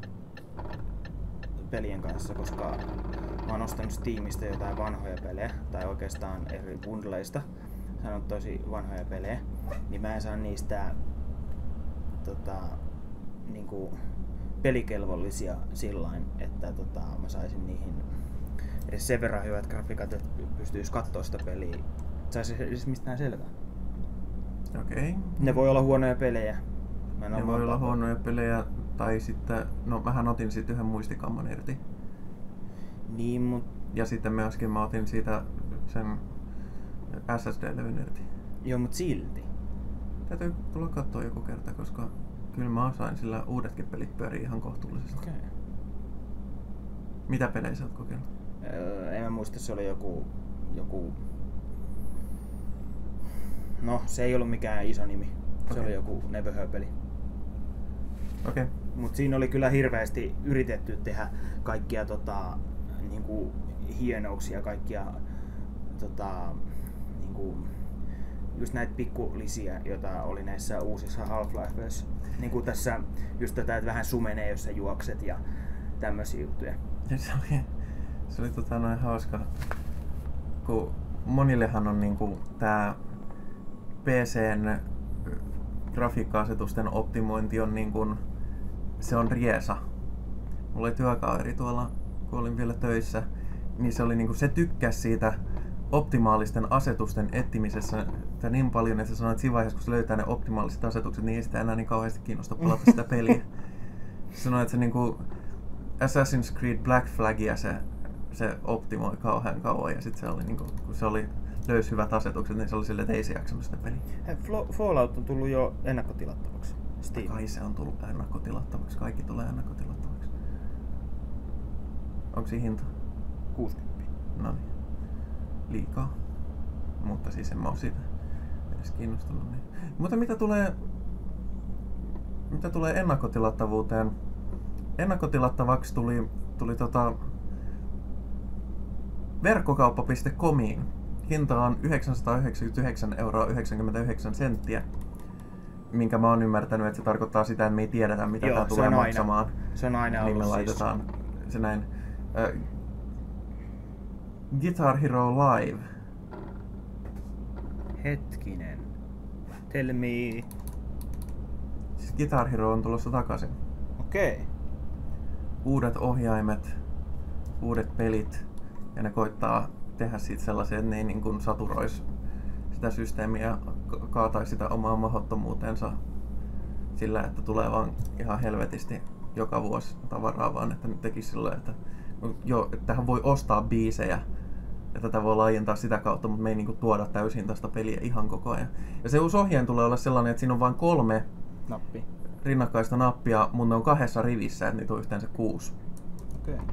pelien kanssa, koska mä oon ostanut Steamista jotain vanhoja pelejä, tai oikeastaan eri bundleista, sanon tosi vanhoja pelejä, niin mä en saa niistä tota, niinku, pelikelvollisia sillain, että tota, mä saisin niihin edes sen verran hyvät grafiikat, että pystyisi katsoa sitä peliä. Saisi edes mistään selvää. Okei. Okay. Ne voi olla huonoja pelejä. Mä en Ne ole voi olla monta- huonoja pelejä, tai sitten, no mähän otin siitä yhden muistikamman irti. Niin, mut Ja sitten myöskin mä otin siitä sen S S D-levyn irti. joo, mut silti. Täytyy tulla katsoa joku kerta, koska kyllä mä osain, sillä uudetkin pelit pyörii ihan kohtuullisesti. Okei. Okay. Mitä pelejä sä oot kokeillut? Öö, en mä muista, se oli joku, joku... No, se ei ollut mikään iso nimi. Se Okei. oli joku Neverhör-peli. Okei. Okay. Mut siinä oli kyllä hirveästi yritetty tehdä kaikkia tota, niinku, hienouksia, kaikkia tota, niinku, just näitä pikkulisiä, joita oli näissä uusissa Half-Lifeissa. Niinku tässä just tätä, että vähän sumenee, jos sä juokset ja tämmöisiä juttuja. Ja se oli, se oli tota noin hauska, kun monillehan on niinku tää P C:n grafiikka-asetusten optimointi on niinku, se on riesa. Mulla oli työkaveri tuolla, kun olin vielä töissä, niin se oli niinku, se tykkäsi siitä optimaalisten asetusten etsimisessä niin paljon, että se sanoi, että siinä vaiheessa, kun se löytää ne optimaaliset asetukset, niin ei sitä enää niin kauheasti kiinnosta pelata sitä peliä. Se sanoi, että se niinku Assassin's Creed Black Flagia se, se optimoi kauhean kauan ja sitten se oli niinku, kun se oli löysi hyvät asetukset, niin se oli silleen, että ei se jaksanut sitä peliä. Hei, Flo- Fallout on tullut jo ennakkotilattavaksi. Steam. Kai se on tullut ennakkotilattavaksi, kaikki tulee ennakkotilattavaksi. Onko siinä hinta? kuusikymmentä. No niin. Liikaa. Mutta siis en mä oo siitä edes kiinnostunut. Niin. Mutta mitä tulee, mitä tulee ennakkotilattavuuteen? Ennakkotilattavaksi tuli, tuli tota verkkokauppa piste comiin. Hinta on yhdeksänsataayhdeksänkymmentäyhdeksän euroa yhdeksänkymmentäyhdeksän senttiä. Minkä mä oon ymmärtänyt, että se tarkoittaa sitä, että me ei tiedetä mitä Joo, tää se tulee on aina- maksamaan. Se on aina Niin ollut me siis... laitetaan se näin. Äh, Guitar Hero Live. Hetkinen. Tell me. Siis Guitar Hero on tulossa takaisin. Okei. Okay. Uudet ohjaimet, uudet pelit, ja ne koittaa tehdä siitä sellaisia, että ne ei niin kuin saturoisi sitä systeemiä ja ka- kaataisi sitä omaa mahdottomuutensa sillä, että tulee vaan ihan helvetisti joka vuosi tavaraa, vaan että ne tekisi sillä, että joo, että tähän voi ostaa biisejä ja tätä voi laajentaa sitä kautta, mutta me ei niin kuin tuoda täysin tästä peliä ihan koko ajan. Ja se uusi ohjain tulee olla sellainen, että siinä on vain kolme Nappi. rinnakkaista nappia, mutta ne on kahdessa rivissä, että niitä on yhteensä kuusi. Okei. Okay.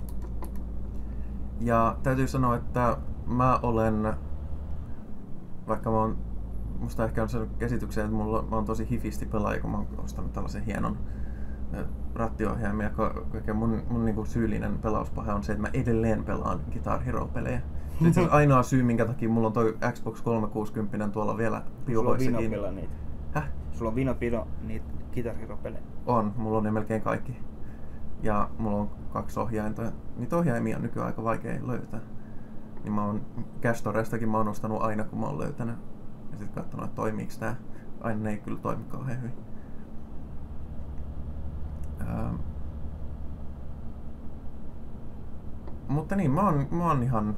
Ja täytyy sanoa, että mä olen, vaikka mä oon, musta ehkä on se käsityksen, että mulla, mä oon tosi hifisti pelaaja, kun mä oon ostanut tällaisen hienon äh, rattiohjaimen, ja kaiken mun, mun niinku syyllinen pelauspahe on se, että mä edelleen pelaan Guitar Hero-pelejä. Se itse asiassa ainoa syy, minkä takia mulla on toi Xbox kolmesataakuusikymmentä tuolla vielä piuhoissakin. Sulla on vino niitä. Häh? Sulla on vino pilo niitä Guitar Hero-pelejä. On, mulla on ne melkein kaikki. Ja mulla on kaksi ohjainta. Niitä ohjaimia on nykyään aika vaikea löytää. Niin mä oon Castorestakin mä oon ostanut aina kun mä oon löytänyt. Ja sit katsonut, että toimiiks tää. Aina ne ei kyllä toimi kauhean hyvin. Ähm. Mutta niin, mä oon, mä oon ihan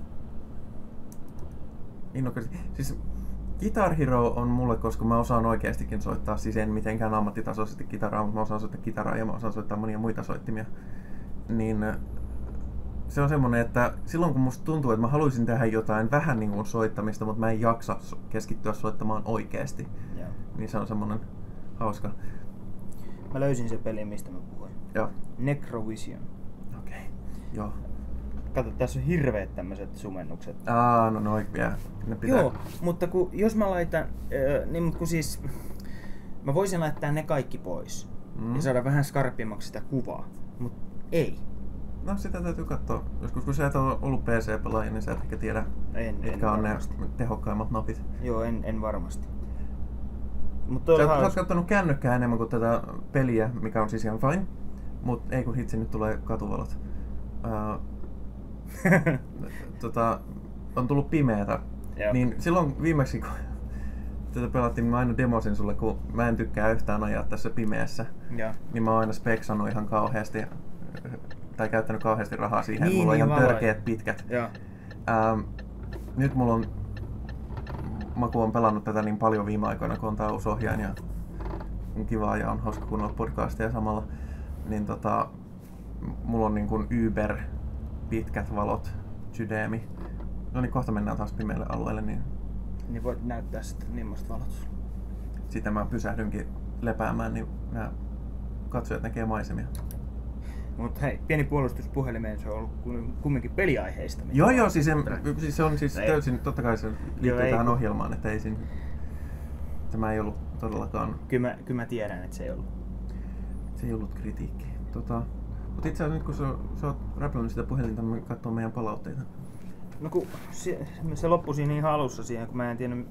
innokas. Siis Guitar Hero on mulle, koska mä osaan oikeastikin soittaa, siis en mitenkään ammattitasoisesti kitaraa, mutta mä osaan soittaa kitaraa ja mä osaan soittaa monia muita soittimia. Niin se on semmonen, että silloin kun musta tuntuu, että mä haluaisin tehdä jotain vähän niin kuin soittamista, mutta mä en jaksa keskittyä soittamaan oikeesti, Joo. niin se on semmonen hauska. Mä löysin sen pelin, mistä mä puhuin. Joo. Necrovision. Okei. Okay. Joo. Kato, tässä on hirveet tämmöiset sumennukset. Aa, no noin vielä. Ne pitää... Joo, mutta kun, jos mä laitan, öö, niin kun siis, mä voisin laittaa ne kaikki pois Mm. ja saada vähän skarpimmaksi sitä kuvaa, mutta ei. No sitä täytyy katsoa. Joskus kun sä et ole ollut P C-pelaaja, niin sä et ehkä tiedä, En, mitkä en on varmasti. ne tehokkaimmat napit. Joo, en, en varmasti. Mut Sä, toi sä on oot hauska. kattonut kännykkää enemmän kuin tätä peliä, mikä on siis ihan fine. Mut ei kun hitsi, nyt tulee katuvalot. Uh, tota, on tullut pimeätä. Joo. Niin silloin viimeksi kun tätä pelattiin, mä aina demosin sulle, kun mä en tykkää yhtään ajaa tässä pimeässä. Joo. Niin mä oon aina speksannut ihan kauheasti tai käyttänyt kauheasti rahaa siihen. Niin, mulla on niin, ihan valoja. törkeät pitkät. Joo. Ähm, nyt mulla on, Maku on pelannut tätä niin paljon viime aikoina, kun on tää uusi ohjaaja ja on kivaa ja on hauska kuunnella podcastia samalla. Niin tota, mulla on niin kuin Uber pitkät valot, sydämi. No niin, kohta mennään taas pimeälle alueelle, niin Niin voit näyttää sitten millaiset valot. sitä mä pysähdynkin lepäämään, niin mä katsojat näkee maisemia. Mut hei, pieni puolustus puhelimeen, se on ollut kumminkin peliaiheista. Joo joo, siis, en, siis se on siis Ei. täysin, totta kai se liittyy Joo, ei, tähän kun- ohjelmaan, että ei siinä, tämä ei ollut todellakaan, Kyllä mä, kyllä mä tiedän, että se ei ollut. se ei ollut kritiikki. Tota, mutta itse asiassa nyt kun sä, sä oot räplännyt sitä puhelinta, mä katson meidän palautteita. No kun se, se loppui siinä ihan alussa siihen, kun mä en tiennyt...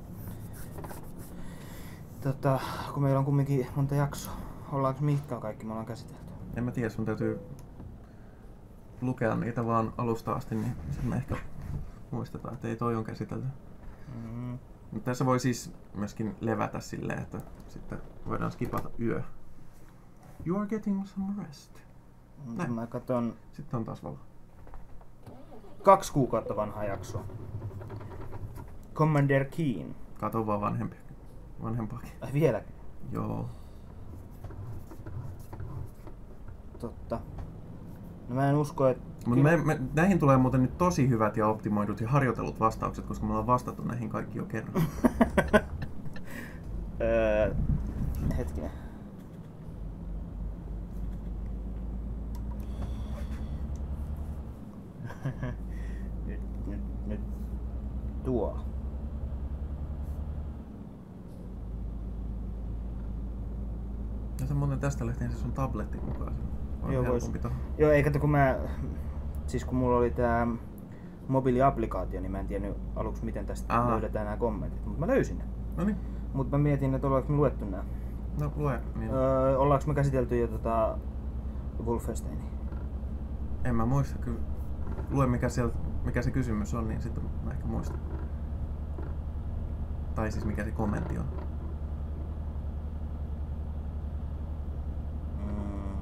Tota, kun meillä on kumminkin monta jaksoa. Ollaanko mitkä kaikki me ollaan käsitelty? En mä tiedä, sun täytyy lukea niitä vaan alusta asti, niin sitten me ehkä muistetaan, että ei toi on käsitelty. Mm. Mutta tässä voi siis myöskin levätä silleen, että sitten voidaan skipata yö. You are getting some rest. Näin. Mä katson Sitten on taas valo. kaksi kuukautta vanhaa jaksoa. Commander Keen. Kato vaan vanhempi. Vanhempaakin. Ai vieläkin? Joo. Totta. No mä en usko, että... Mut me, me, näihin tulee muuten nyt tosi hyvät ja optimoidut ja harjoitellut vastaukset, koska me ollaan vastattu näihin kaikki jo kerran. öö, hetkinen. nyt, nyt, nyt tuo. Ja se muuten tästä lähtien se sun tabletti mukaan. Se on Joo, vois. helpompi tohon. Joo, ei kato kun mä... Siis kun mulla oli tää mobiiliaplikaatio, niin mä en tiennyt aluksi miten tästä Aha. löydetään nämä kommentit. Mutta mä löysin ne. No niin, Mut mä mietin, että ollaanko me luettu nää. no lue. Niin. Öö, ollaanko me käsitelty jo tota Wolfensteinia? En mä muista, kyllä. Lue mikä, sieltä, mikä se kysymys on, niin sitten mä ehkä muistan. Tai siis mikä se kommentti on. Mm.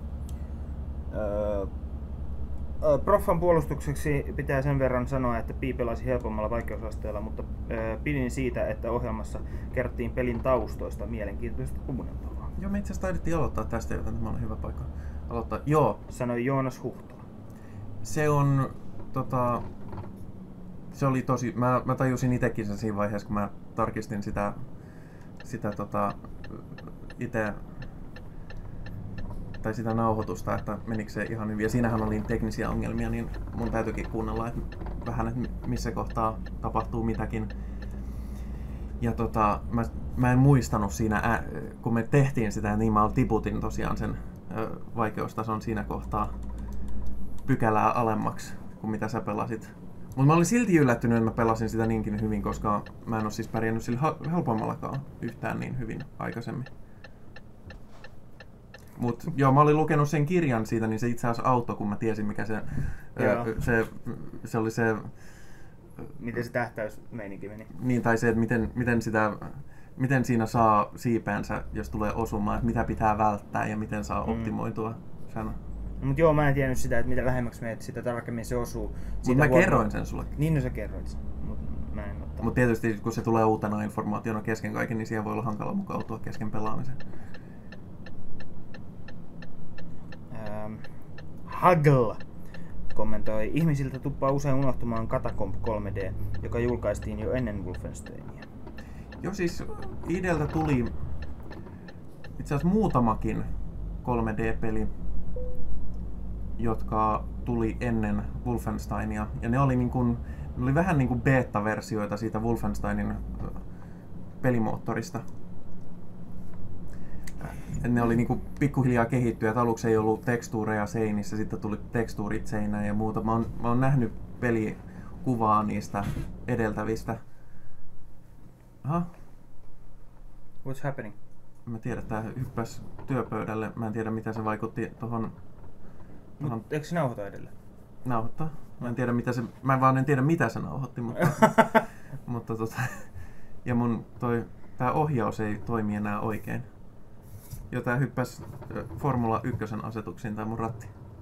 Öö, öö, Proffan puolustukseksi pitää sen verran sanoa, että Pi pelasi helpommalla vaikeusasteella, mutta öö, pidin siitä, että ohjelmassa kerrottiin pelin taustoista mielenkiintoista kuunneltavaa. Joo, me itse asiassa taidettiin aloittaa tästä, joten tämä on hyvä paikka aloittaa. Joo, Sanoi Joonas Huhtala. se on, tota, se oli tosi, mä, mä tajusin itekin sen siinä vaiheessa, kun mä tarkistin sitä, sitä tota, ite, tai sitä nauhoitusta, että menikö se ihan hyvin. Ja siinähän oli teknisiä ongelmia, niin mun täytyykin kuunnella että vähän, että missä kohtaa tapahtuu mitäkin. Ja tota, mä, mä en muistanut siinä, ää, kun me tehtiin sitä, niin mä tiputin tosiaan sen ö, vaikeustason siinä kohtaa pykälää alemmaksi kuin mitä sä pelasit. Mutta mä olin silti yllättynyt, että mä pelasin sitä niinkin hyvin, koska mä en ole siis pärjännyt sillä helpommallakaan yhtään niin hyvin aikaisemmin. Mut joo, mä olin lukenut sen kirjan siitä, niin se itse asiassa auttoi, kun mä tiesin mikä se, Joo. ö, se, se oli se... Miten se tähtäysmeininki meni? Niin, tai se, että miten, miten, sitä, miten siinä saa siipäänsä, jos tulee osumaan, että mitä pitää välttää ja miten saa Mm. optimoitua sen. Mut joo, mä en tiennyt sitä, että mitä lähemmäksi menet, sitä tarkemmin se osuu. Mutta Siitä mä huomaa- kerroin sen sulle. Niin, no sä kerroit sen, mut mä en ottanut. Mutta tietysti kun se tulee uutena informaationa kesken kaiken, niin siihen voi olla hankala mukautua kesken pelaamisen. Ähm, Haggle kommentoi, ihmisiltä tuppaa usein unohtumaan Catacomb kolme D, joka julkaistiin jo ennen Wolfensteinia. Joo, siis Ideltä tuli itse asiassa muutamakin kolme D-peli, jotka tuli ennen Wolfensteinia. Ja ne oli, niin kuin, ne oli vähän niin kuin beta-versioita siitä Wolfensteinin ö, pelimoottorista. Et ne oli niinku pikkuhiljaa kehittyä, että aluksi ei ollut tekstuureja seinissä, sitten tuli tekstuurit seinään ja muuta. Mä oon, mä oon nähnyt pelikuvaa niistä edeltävistä. Aha, What's happening? mä tiedän, että tää hyppäsi työpöydälle. Mä en tiedä, mitä se vaikutti tohon, tohon Mut, eikö se nauhoita edelleen? nauhoittaa. Mä en tiedä, mitä se, mä vaan en tiedä, mitä se nauhoitti, mutta, mutta tota, ja mun toi, tää ohjaus ei toimi enää oikein. Jo tää hyppäsi ö, Formula yksi asetuksiin tää mun ratti.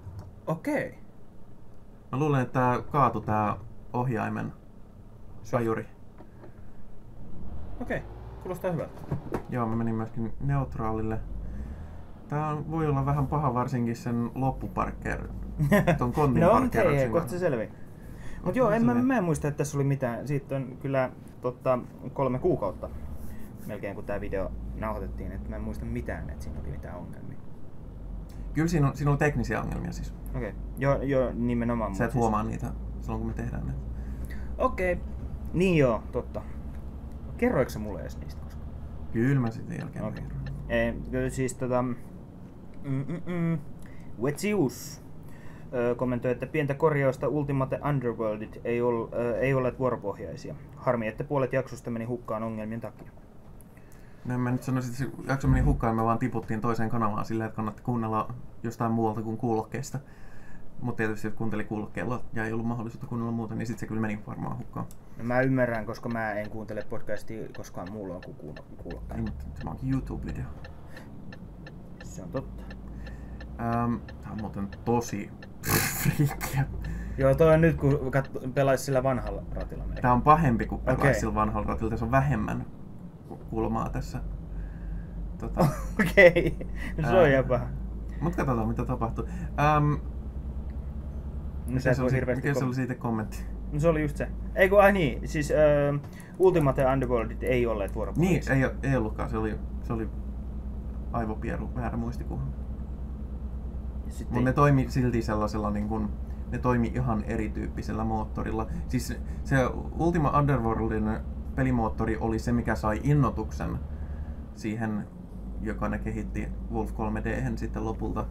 Okei. Mä luulen, että tää kaatu tää ohjaimen sajuri. Okei, kuulostaa hyvältä. Joo, mä menin myöskin neutraalille. Tää on, voi olla vähän paha varsinkin sen loppuparkkeer. Ton kontin no parkkeerauksen hei, kohta se selvii. Mut joo, en mä, mä en muista, että tässä oli mitään. Siitä on kyllä totta, kolme kuukautta melkein kun tää video nauhoitettiin, että mä en muista mitään, että siinä oli mitään ongelmia. Kyllä siinä on, siinä on teknisiä ongelmia siis. Okei, okay. joo, joo, nimenomaan. Sä et siis... huomaa niitä silloin kun me tehdään ne. Okei, okay. Niin joo, totta. Kerroiko sä mulle edes niistä koskaan? Kyllä mä sitten jälkeen Okei. Okay. E, siis tota... Mm-mm-mm. Wetsius ö, kommentoi, että pientä korjausta Ultimate Underworldit ei, ol, ö, ei ole vuoropohjaisia. Harmi, että puolet jaksosta meni hukkaan ongelmien takia. No mä nyt sanoisin, että se jakso meni hukkaan, me vaan tiputtiin toiseen kanavaan silleen, että kannatti kuunnella jostain muualta kuin kuulokkeesta. Mutta tietysti jos kuunteli kuulokkeella ja ei ollut mahdollisuutta kuunnella muuta, niin sitten se kyllä meni varmaan hukkaan. No mä ymmärrän, koska mä en kuuntele podcastia koskaan muulla kuin kuulokkeella. Niin, tämä onkin YouTube-video. Se on totta. Ähm, tää on muuten tosi friikkiä. Joo, toi on nyt kun katso, pelaisi sillä vanhalla ratilla meidän. Tää on pahempi kuin pelaisi Okei. sillä vanhalla ratilla. Tässä on vähemmän kulmaa tässä. Tota, Okei, no se on ihan paha. Mut katsotaan mitä tapahtuu. Ähm, No, sä mikä et se voi oli, hirveästi mikä se kom- oli siitä kommentti? No se oli just se. Ei kun, ai niin, siis äh, Ultimate Underworldit ei olleet Niin, vuoropuolisia. ei, ei ollutkaan. Se oli, se oli aivopieru, väärä muistikuva. Mutta ne toimi silti sellaisella, niin kun, ne toimi ihan erityyppisellä moottorilla. Siis se Ultima Underworldin pelimoottori oli se, mikä sai innotuksen siihen, joka ne kehitti Wolf kolme D:hen sitten lopulta.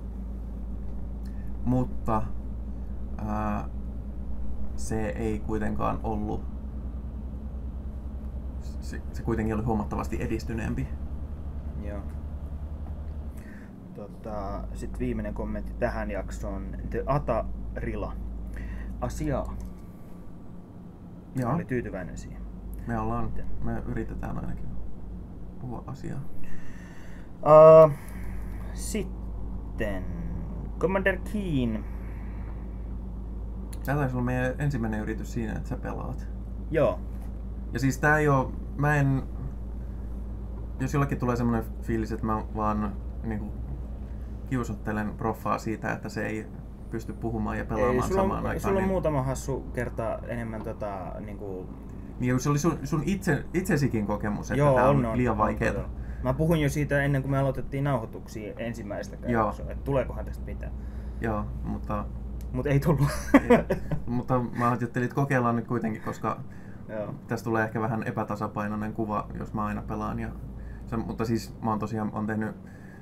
Mutta ää, se ei kuitenkaan ollut, se, se kuitenkin oli huomattavasti edistyneempi. Joo. Tota, sitten viimeinen kommentti tähän jaksoon. The Atarila. Asiaa. Joo, Oli tyytyväinen siihen. me ollaan, me yritetään ainakin puhua asiaa. Uh, sitten Commander Keen. Tää taisi olla meidän ensimmäinen yritys siinä, että sä pelaat. Joo. Ja siis tää ei oo, mä en, jos jollakin tulee semmonen fiilis, että mä vaan niinku kiusottelen proffaa siitä, että se ei pysty puhumaan ja pelaamaan Ei, sulla samaan on, aikaan. sulla on niin, muutama hassu kerta enemmän tota, niinku... niin se oli sun, sun itse, itsesikin kokemus, että Joo, tää on, on, on, liian on, vaikeeta. on. Mä puhuin jo siitä ennen kuin me aloitettiin nauhoituksia ensimmäistä Joo. jaksoa, että tuleekohan tästä mitään. Joo, mutta, Mut ei tullut. ei, mutta mä ajattelin, että kokeillaan nyt kuitenkin, koska Joo. tästä tulee ehkä vähän epätasapainoinen kuva, jos mä aina pelaan. Ja se, mutta siis mä oon tosiaan on tehnyt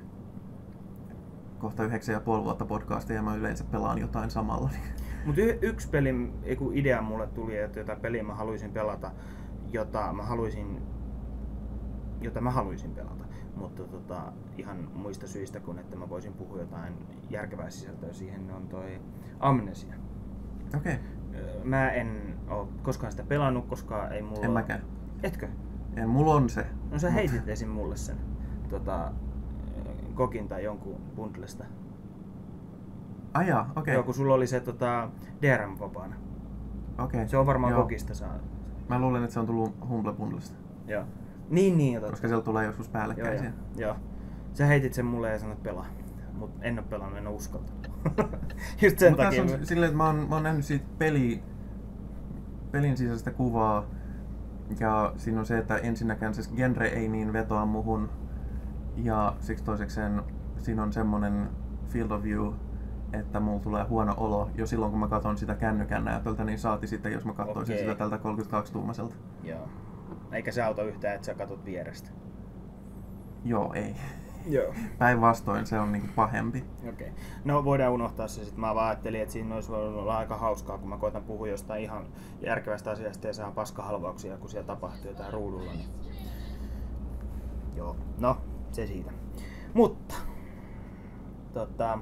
kohta yhdeksän ja puoli vuotta podcastia ja mä yleensä pelaan jotain samalla. Mut y- yksi peli, joku idea mulle tuli, että jota peliä mä haluaisin pelata, jota mä haluaisin, jota mä haluaisin pelata. Mutta tota, ihan muista syistä kuin että mä voisin puhua jotain järkevää sisältöä siihen, on toi Amnesia. Okei, Öö, Mä en oo koskaan sitä pelannut, koska ei mulla... en mäkään. Etkö? En, mulla on se. No sä Mut- heitit esim. Mulle sen tota, Kokin tai jonkun bundlesta. Ai jaa, okei. Joo, kun sulla oli se tota, D R M vapaana. Okei. Se on varmaan Joo. Kokista saa. Mä luulen, että se on tullut Humble Bundlesta, Joo. Niin, niin, totta. koska sieltä tulee joskus Joo, päällekkäisiä. joo, joo. Sä heitit sen mulle ja sanoit pelaa. Mut en oo pelannut, en oo uskaltanut. Just sen Mutta takia. tässä on silleen, että mä oon, mä oon nähnyt siitä peli, pelin sisäistä kuvaa. Ja siinä on se, että ensinnäkään se genre ei niin vetoa muhun. Ja siksi toisekseen siinä on semmonen field of view, että mulla tulee huono olo jo silloin, kun mä katson sitä kännykän näytöltä, niin saati sitten, jos mä katsoisin Okei. sitä tältä kolmekymmentäkaksi-tuumaiselta. Joo. Eikä se auta yhtään, että sä katot vierestä. Joo, ei. Joo. Päinvastoin se on niinku pahempi. Okei. Okay. No voidaan unohtaa se sit. Mä vaan ajattelin, että siinä olisi voinut olla aika hauskaa, kun mä koitan puhua jostain ihan järkevästä asiasta ja saa paskahalvauksia, kun siellä tapahtuu jotain ruudulla. Niin... Joo. No, se siitä. Mutta... Tota...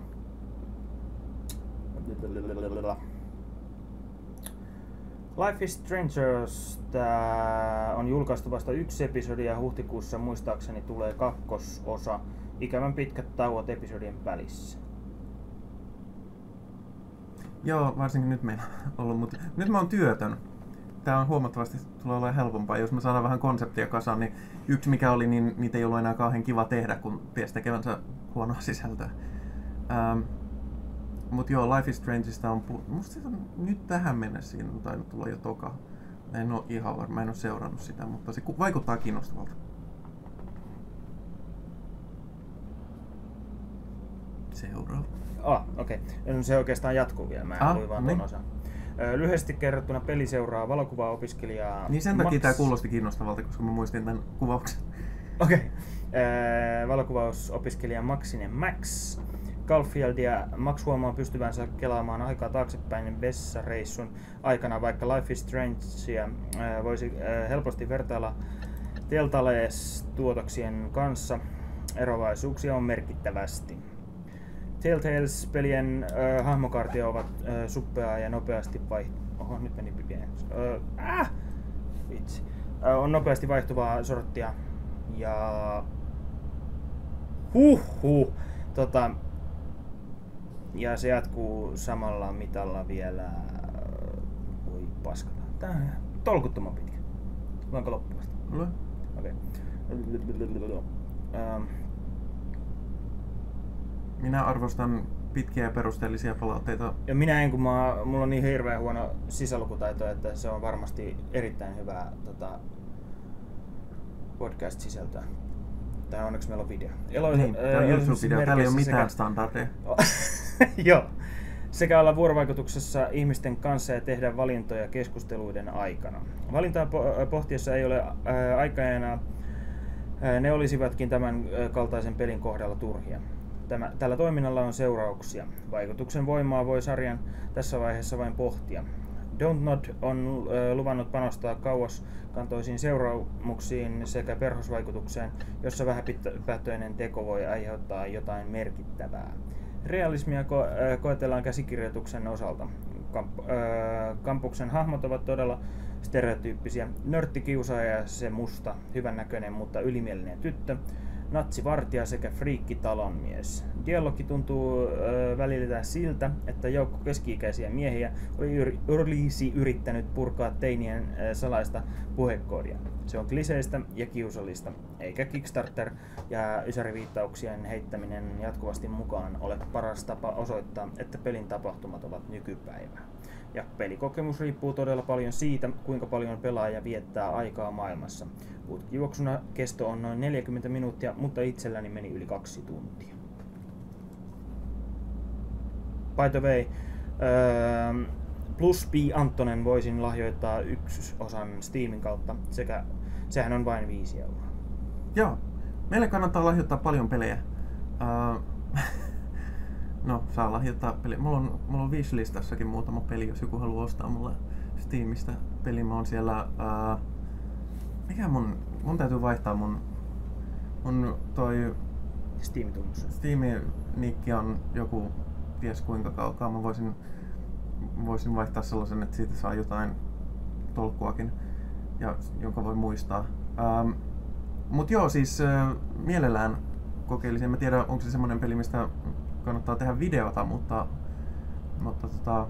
Life is Strangers on julkaistu vasta yksi episodi ja huhtikuussa muistaakseni tulee kakkososa. Ikävän pitkät tauot episodien välissä. Joo, varsinkin nyt meillä on ollut, mutta nyt mä oon työtön. Tää on huomattavasti tulee olemaan helpompaa. Jos me saadaan vähän konseptia kasaan, niin yksi mikä oli, niin niitä ei ollut enää kauhean kiva tehdä, kun tiesi tekevänsä huonoa sisältöä. Ähm, mut joo, Life is Strangeista on puhuttu. Musta siitä on nyt tähän mennessä siinä on tainnut tulla jo toka. En oo ihan varma, mä en oo seurannut sitä, mutta se vaikuttaa kiinnostavalta. Seuraava. Ah, okei. Okay. Se oikeastaan jatkuu vielä, mä Ah, luin vaan niin. ton osan. Ö, Lyhyesti kerrottuna peli seuraa valokuvaopiskelijaa Niin sen Max... takia tää kuulosti kiinnostavalta, koska mä muistin tän kuvauksen. Okei. Okay. Valokuvausopiskelija Maxinen Max Caulfield ja Max huomaa pystyvänsä kelaamaan aikaa taaksepäin vessareissun aikana, vaikka Life is Strangea ö, voisi ö, helposti vertailla Telltales-tuotoksien kanssa. Eroavaisuuksia on merkittävästi. Telltales-pelien äh, hahmokartio ovat äh, suppeaa ja nopeasti vaihtuvaa. Oho, nyt meni pieneksi. Äh, äh, vitsi. Äh, on nopeasti vaihtuvaa sorttia ja... Huh, huh. Tota... Ja se jatkuu samalla mitalla vielä... Voi paskata. Tää on tolkuttoman pitkä. Luenko loppuun vasta? Lue. Okei. Ähm. Minä arvostan pitkiä ja perusteellisia palautteita. Ja minä en, kun mä, mulla on niin hirveän huono sisälukutaito, että se on varmasti erittäin hyvää tota, podcast-sisältöä. Tai onneksi meillä on video. Elo- Niin, tää on YouTube-video. Täällä ei ole mitään sekä... standardeja. Joo. Sekä olla vuorovaikutuksessa ihmisten kanssa ja tehdä valintoja keskusteluiden aikana. Valintaa pohtiessa ei ole aikajana. Ne olisivatkin tämän kaltaisen pelin kohdalla turhia. Tämä, tällä toiminnalla on seurauksia. Vaikutuksen voimaa voi sarjan tässä vaiheessa vain pohtia. Don't Nod on ö, luvannut panostaa kauaskantoisiin seuraamuksiin sekä perhosvaikutukseen, jossa vähäpäättöinen teko voi aiheuttaa jotain merkittävää. Realismia ko- ö, koetellaan käsikirjoituksen osalta. Kamp- ö, kampuksen hahmot ovat todella stereotyyppisiä. Nörttikiusaaja ja se musta, hyvännäköinen, mutta ylimielinen tyttö. Natsivartija sekä friikki talonmies. Dialogi tuntuu ö, välillä siltä, että joukko keski-ikäisiä miehiä oli yr- olisi yrittänyt purkaa teinien ö, salaista puhekoodia. Se on kliseistä ja kiusallista, eikä Kickstarter ja ysäriviittauksien heittäminen jatkuvasti mukaan ole paras tapa osoittaa, että pelin tapahtumat ovat nykypäivää. Ja pelikokemus riippuu todella paljon siitä, kuinka paljon pelaaja viettää aikaa maailmassa. Putkijuoksuna kesto on noin neljäkymmentä minuuttia, mutta itselläni meni yli kaksi tuntia. By the way, öö, Plus P Anttonen voisin lahjoittaa yksi osan Steamin kautta, sekä sehän on vain viisi euroa. Joo, meille kannattaa lahjoittaa paljon pelejä. Uh, no, saa lahjoittaa pelejä. Mulla on, mulla on wishlistassakin muutama peli, jos joku haluaa ostaa mulle Steamista peli. Mä oon siellä... Uh, mikä mun... Mun täytyy vaihtaa mun... Mun toi... Steam-tunnus. Steam-nikki on joku... Ties kuinka kaukaa. Mä voisin... Voisin vaihtaa sellaisen, että siitä saa jotain tolkkuakin. Ja jonka voi muistaa. Um, Mut joo, siis äh, mielellään kokeilisin. En mä tiedä, onko se semmonen peli, mistä kannattaa tehdä videota, mutta, mutta tota,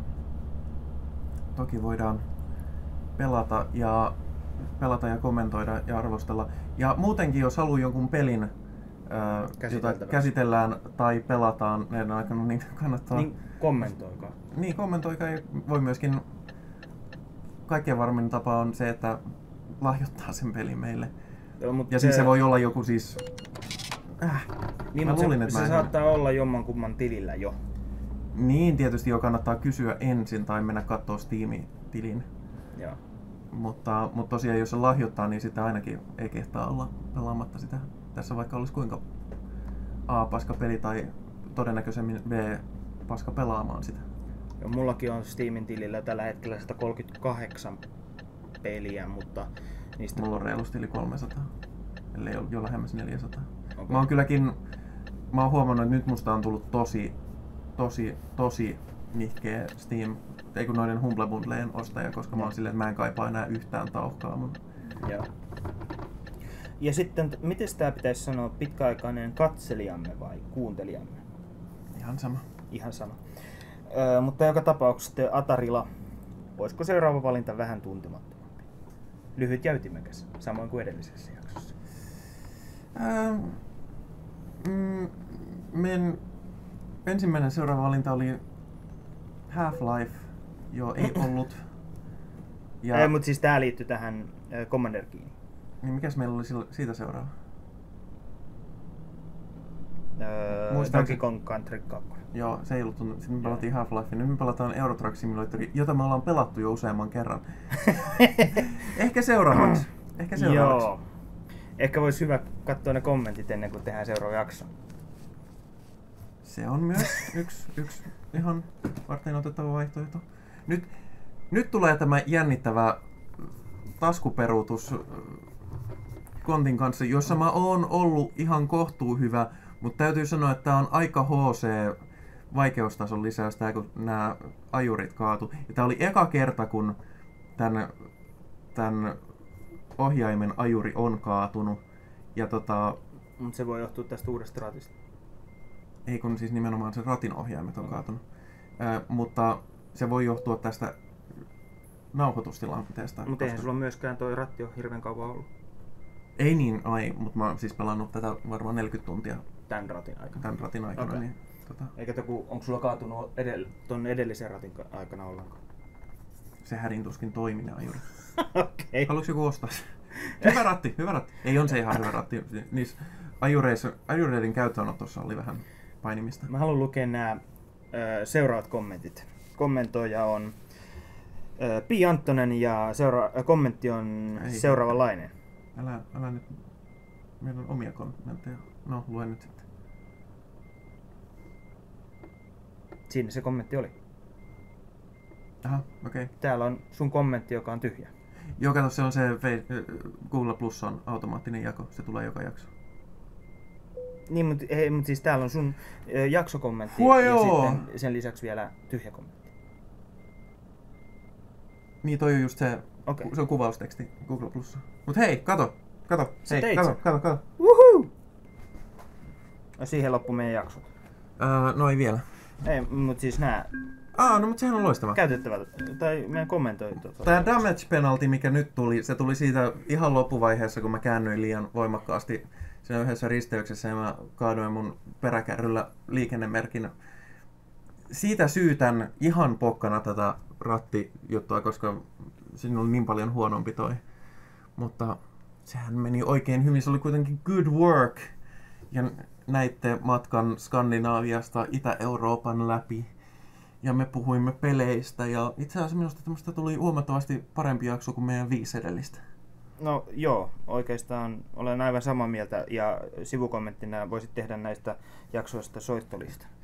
toki voidaan pelata ja, pelata ja kommentoida ja arvostella. Ja muutenkin, jos haluaa jonkun pelin, äh, jota käsitellään tai pelataan näiden aikana, niin kannattaa... Niin kommentoikaa. Niin, kommentoikaa. Voi myöskin... Kaikkein varmin tapa on se, että lahjoittaa sen pelin meille. Joo, mutta ja se... siis se voi olla joku siis... Äh, niin, mutta luulin, se, se saattaa olla jommankumman tilillä jo. Niin, tietysti jo kannattaa kysyä ensin tai mennä katsoa Steam-tilin. Joo. Mutta, mutta tosiaan jos se lahjoittaa, niin sitä ainakin ei kehtaa olla pelaamatta sitä. Tässä vaikka olisi kuinka A paska peli tai todennäköisemmin B paska pelaamaan sitä. Joo, mullakin on Steamin tilillä tällä hetkellä sata kolmekymmentäkahdeksan peliä, mutta niistä... Mulla on reilusti yli kolmesataa, ellei ole jo lähemmäs neljäsataa. Okay. Mä oon kylläkin, mä oon huomannut, että nyt musta on tullut tosi, tosi, tosi nihkeä Steam, ei kun noiden Humble Bundleen ostaja, koska mä oon silleen, että mä en kaipaa enää yhtään tauhkaa mun. Joo. Ja sitten, miten tää pitäisi sanoa, pitkäaikainen katselijamme vai kuuntelijamme? Ihan sama. Ihan sama. Öö, mutta joka tapauksessa Atarila, olisiko seuraava valinta vähän tuntemattomampi? Lyhyt ja ytimekäs, samoin kuin edellisessä jaksossa. Ää, mm, meidän ensimmäinen seuraava valinta oli Half-Life. Joo, ei ollut. Ja... Ei, mutta siis tää liittyy tähän äh, Commander Keeniin. Niin mikäs meillä oli sillä, siitä seuraava? Öö, Donkey Kong Country kaksi. Joo, se ei ollut. Sitten me pelattiin Half-Life. Nyt me pelataan Euro Truck Simulatori, jota me ollaan pelattu jo useamman kerran. Ehkä seuraavaksi. Ehkä seuraavaksi. Joo. Ehkä voisi hyvä katsoa ne kommentit ennen kuin tehdään seuraava jakso. Se on myös yksi, yksi ihan varten otettava vaihtoehto. Nyt, nyt tulee tämä jännittävä taskuperuutus kontin kanssa, jossa mä oon ollut ihan kohtuu hyvä, mutta täytyy sanoa, että tää on aika H C vaikeustason lisäys, tää, kun nämä ajurit kaatu. Ja tää oli eka kerta, kun tän, tän ohjaimen ajuri on kaatunut. Ja tota... Mut se voi johtua tästä uudesta ratista. Ei kun siis nimenomaan se ratin ohjaimet on kaatunut. Äh, mutta se voi johtua tästä nauhoitustilanteesta. Mutta eihän sulla myöskään toi ratti ole hirveän kauan ollut. Ei niin, ai, mutta mä oon siis pelannut tätä varmaan neljäkymmentä tuntia. Tän ratin aikana? Tän ratin aikana, okay. Niin, tota... Eikä toku, onko sulla kaatunut edell- ton edellisen ratin aikana ollenkaan? Se härin tuskin toiminen ajuri. Okei. Haluatko joku ostaa se? Hyvä ratti, hyvä ratti. Ei on se ihan hyvä ratti. Niissä ajureissa, ajureiden käyttöönotossa oli vähän painimista. Mä haluan lukea nämä ö, seuraavat kommentit. Kommentoija on ö, Pi Anttonen ja seura- ö, kommentti on Ei. seuraavanlainen. Älä, älä nyt. Meillä on omia kommentteja. No, luen nyt sitten. Siinä se kommentti oli. Aha, okei. Okay. Täällä on sun kommentti, joka on tyhjä. Joo, kato, se on se Google Plus on automaattinen jako. Se tulee joka jakso. Niin, mutta mut siis täällä on sun ö, jaksokommentti Huo, ja joo. sitten sen lisäksi vielä tyhjä kommentti. Niin, toi on just se, okay. Se on kuvausteksti Google Plus. Mut hei, kato, kato, Sä hei, kato, kato, kato. Woohoo! No siihen loppu meidän jaksot. Uh, no ei vielä. Ei, mut siis nää... Ah, no mut sehän on loistava. Käytettävät, tai meidän kommentoitu. Tää damage penalty, mikä nyt tuli, se tuli siitä ihan loppuvaiheessa, kun mä käännyin liian voimakkaasti siinä yhdessä risteyksessä ja mä kaadoin mun peräkärryllä liikennemerkin. Siitä syytän ihan pokkana tätä rattijuttua, koska siinä oli niin paljon huonompi toi. Mutta sehän meni oikein hyvin, se oli kuitenkin good work. Ja näitte matkan Skandinaaviasta Itä-Euroopan läpi. Ja me puhuimme peleistä ja itse asiassa minusta tämmöistä tuli huomattavasti parempi jakso kuin meidän viisi edellistä. No joo, oikeastaan olen aivan samaa mieltä ja sivukommenttina voisit tehdä näistä jaksoista soittolista.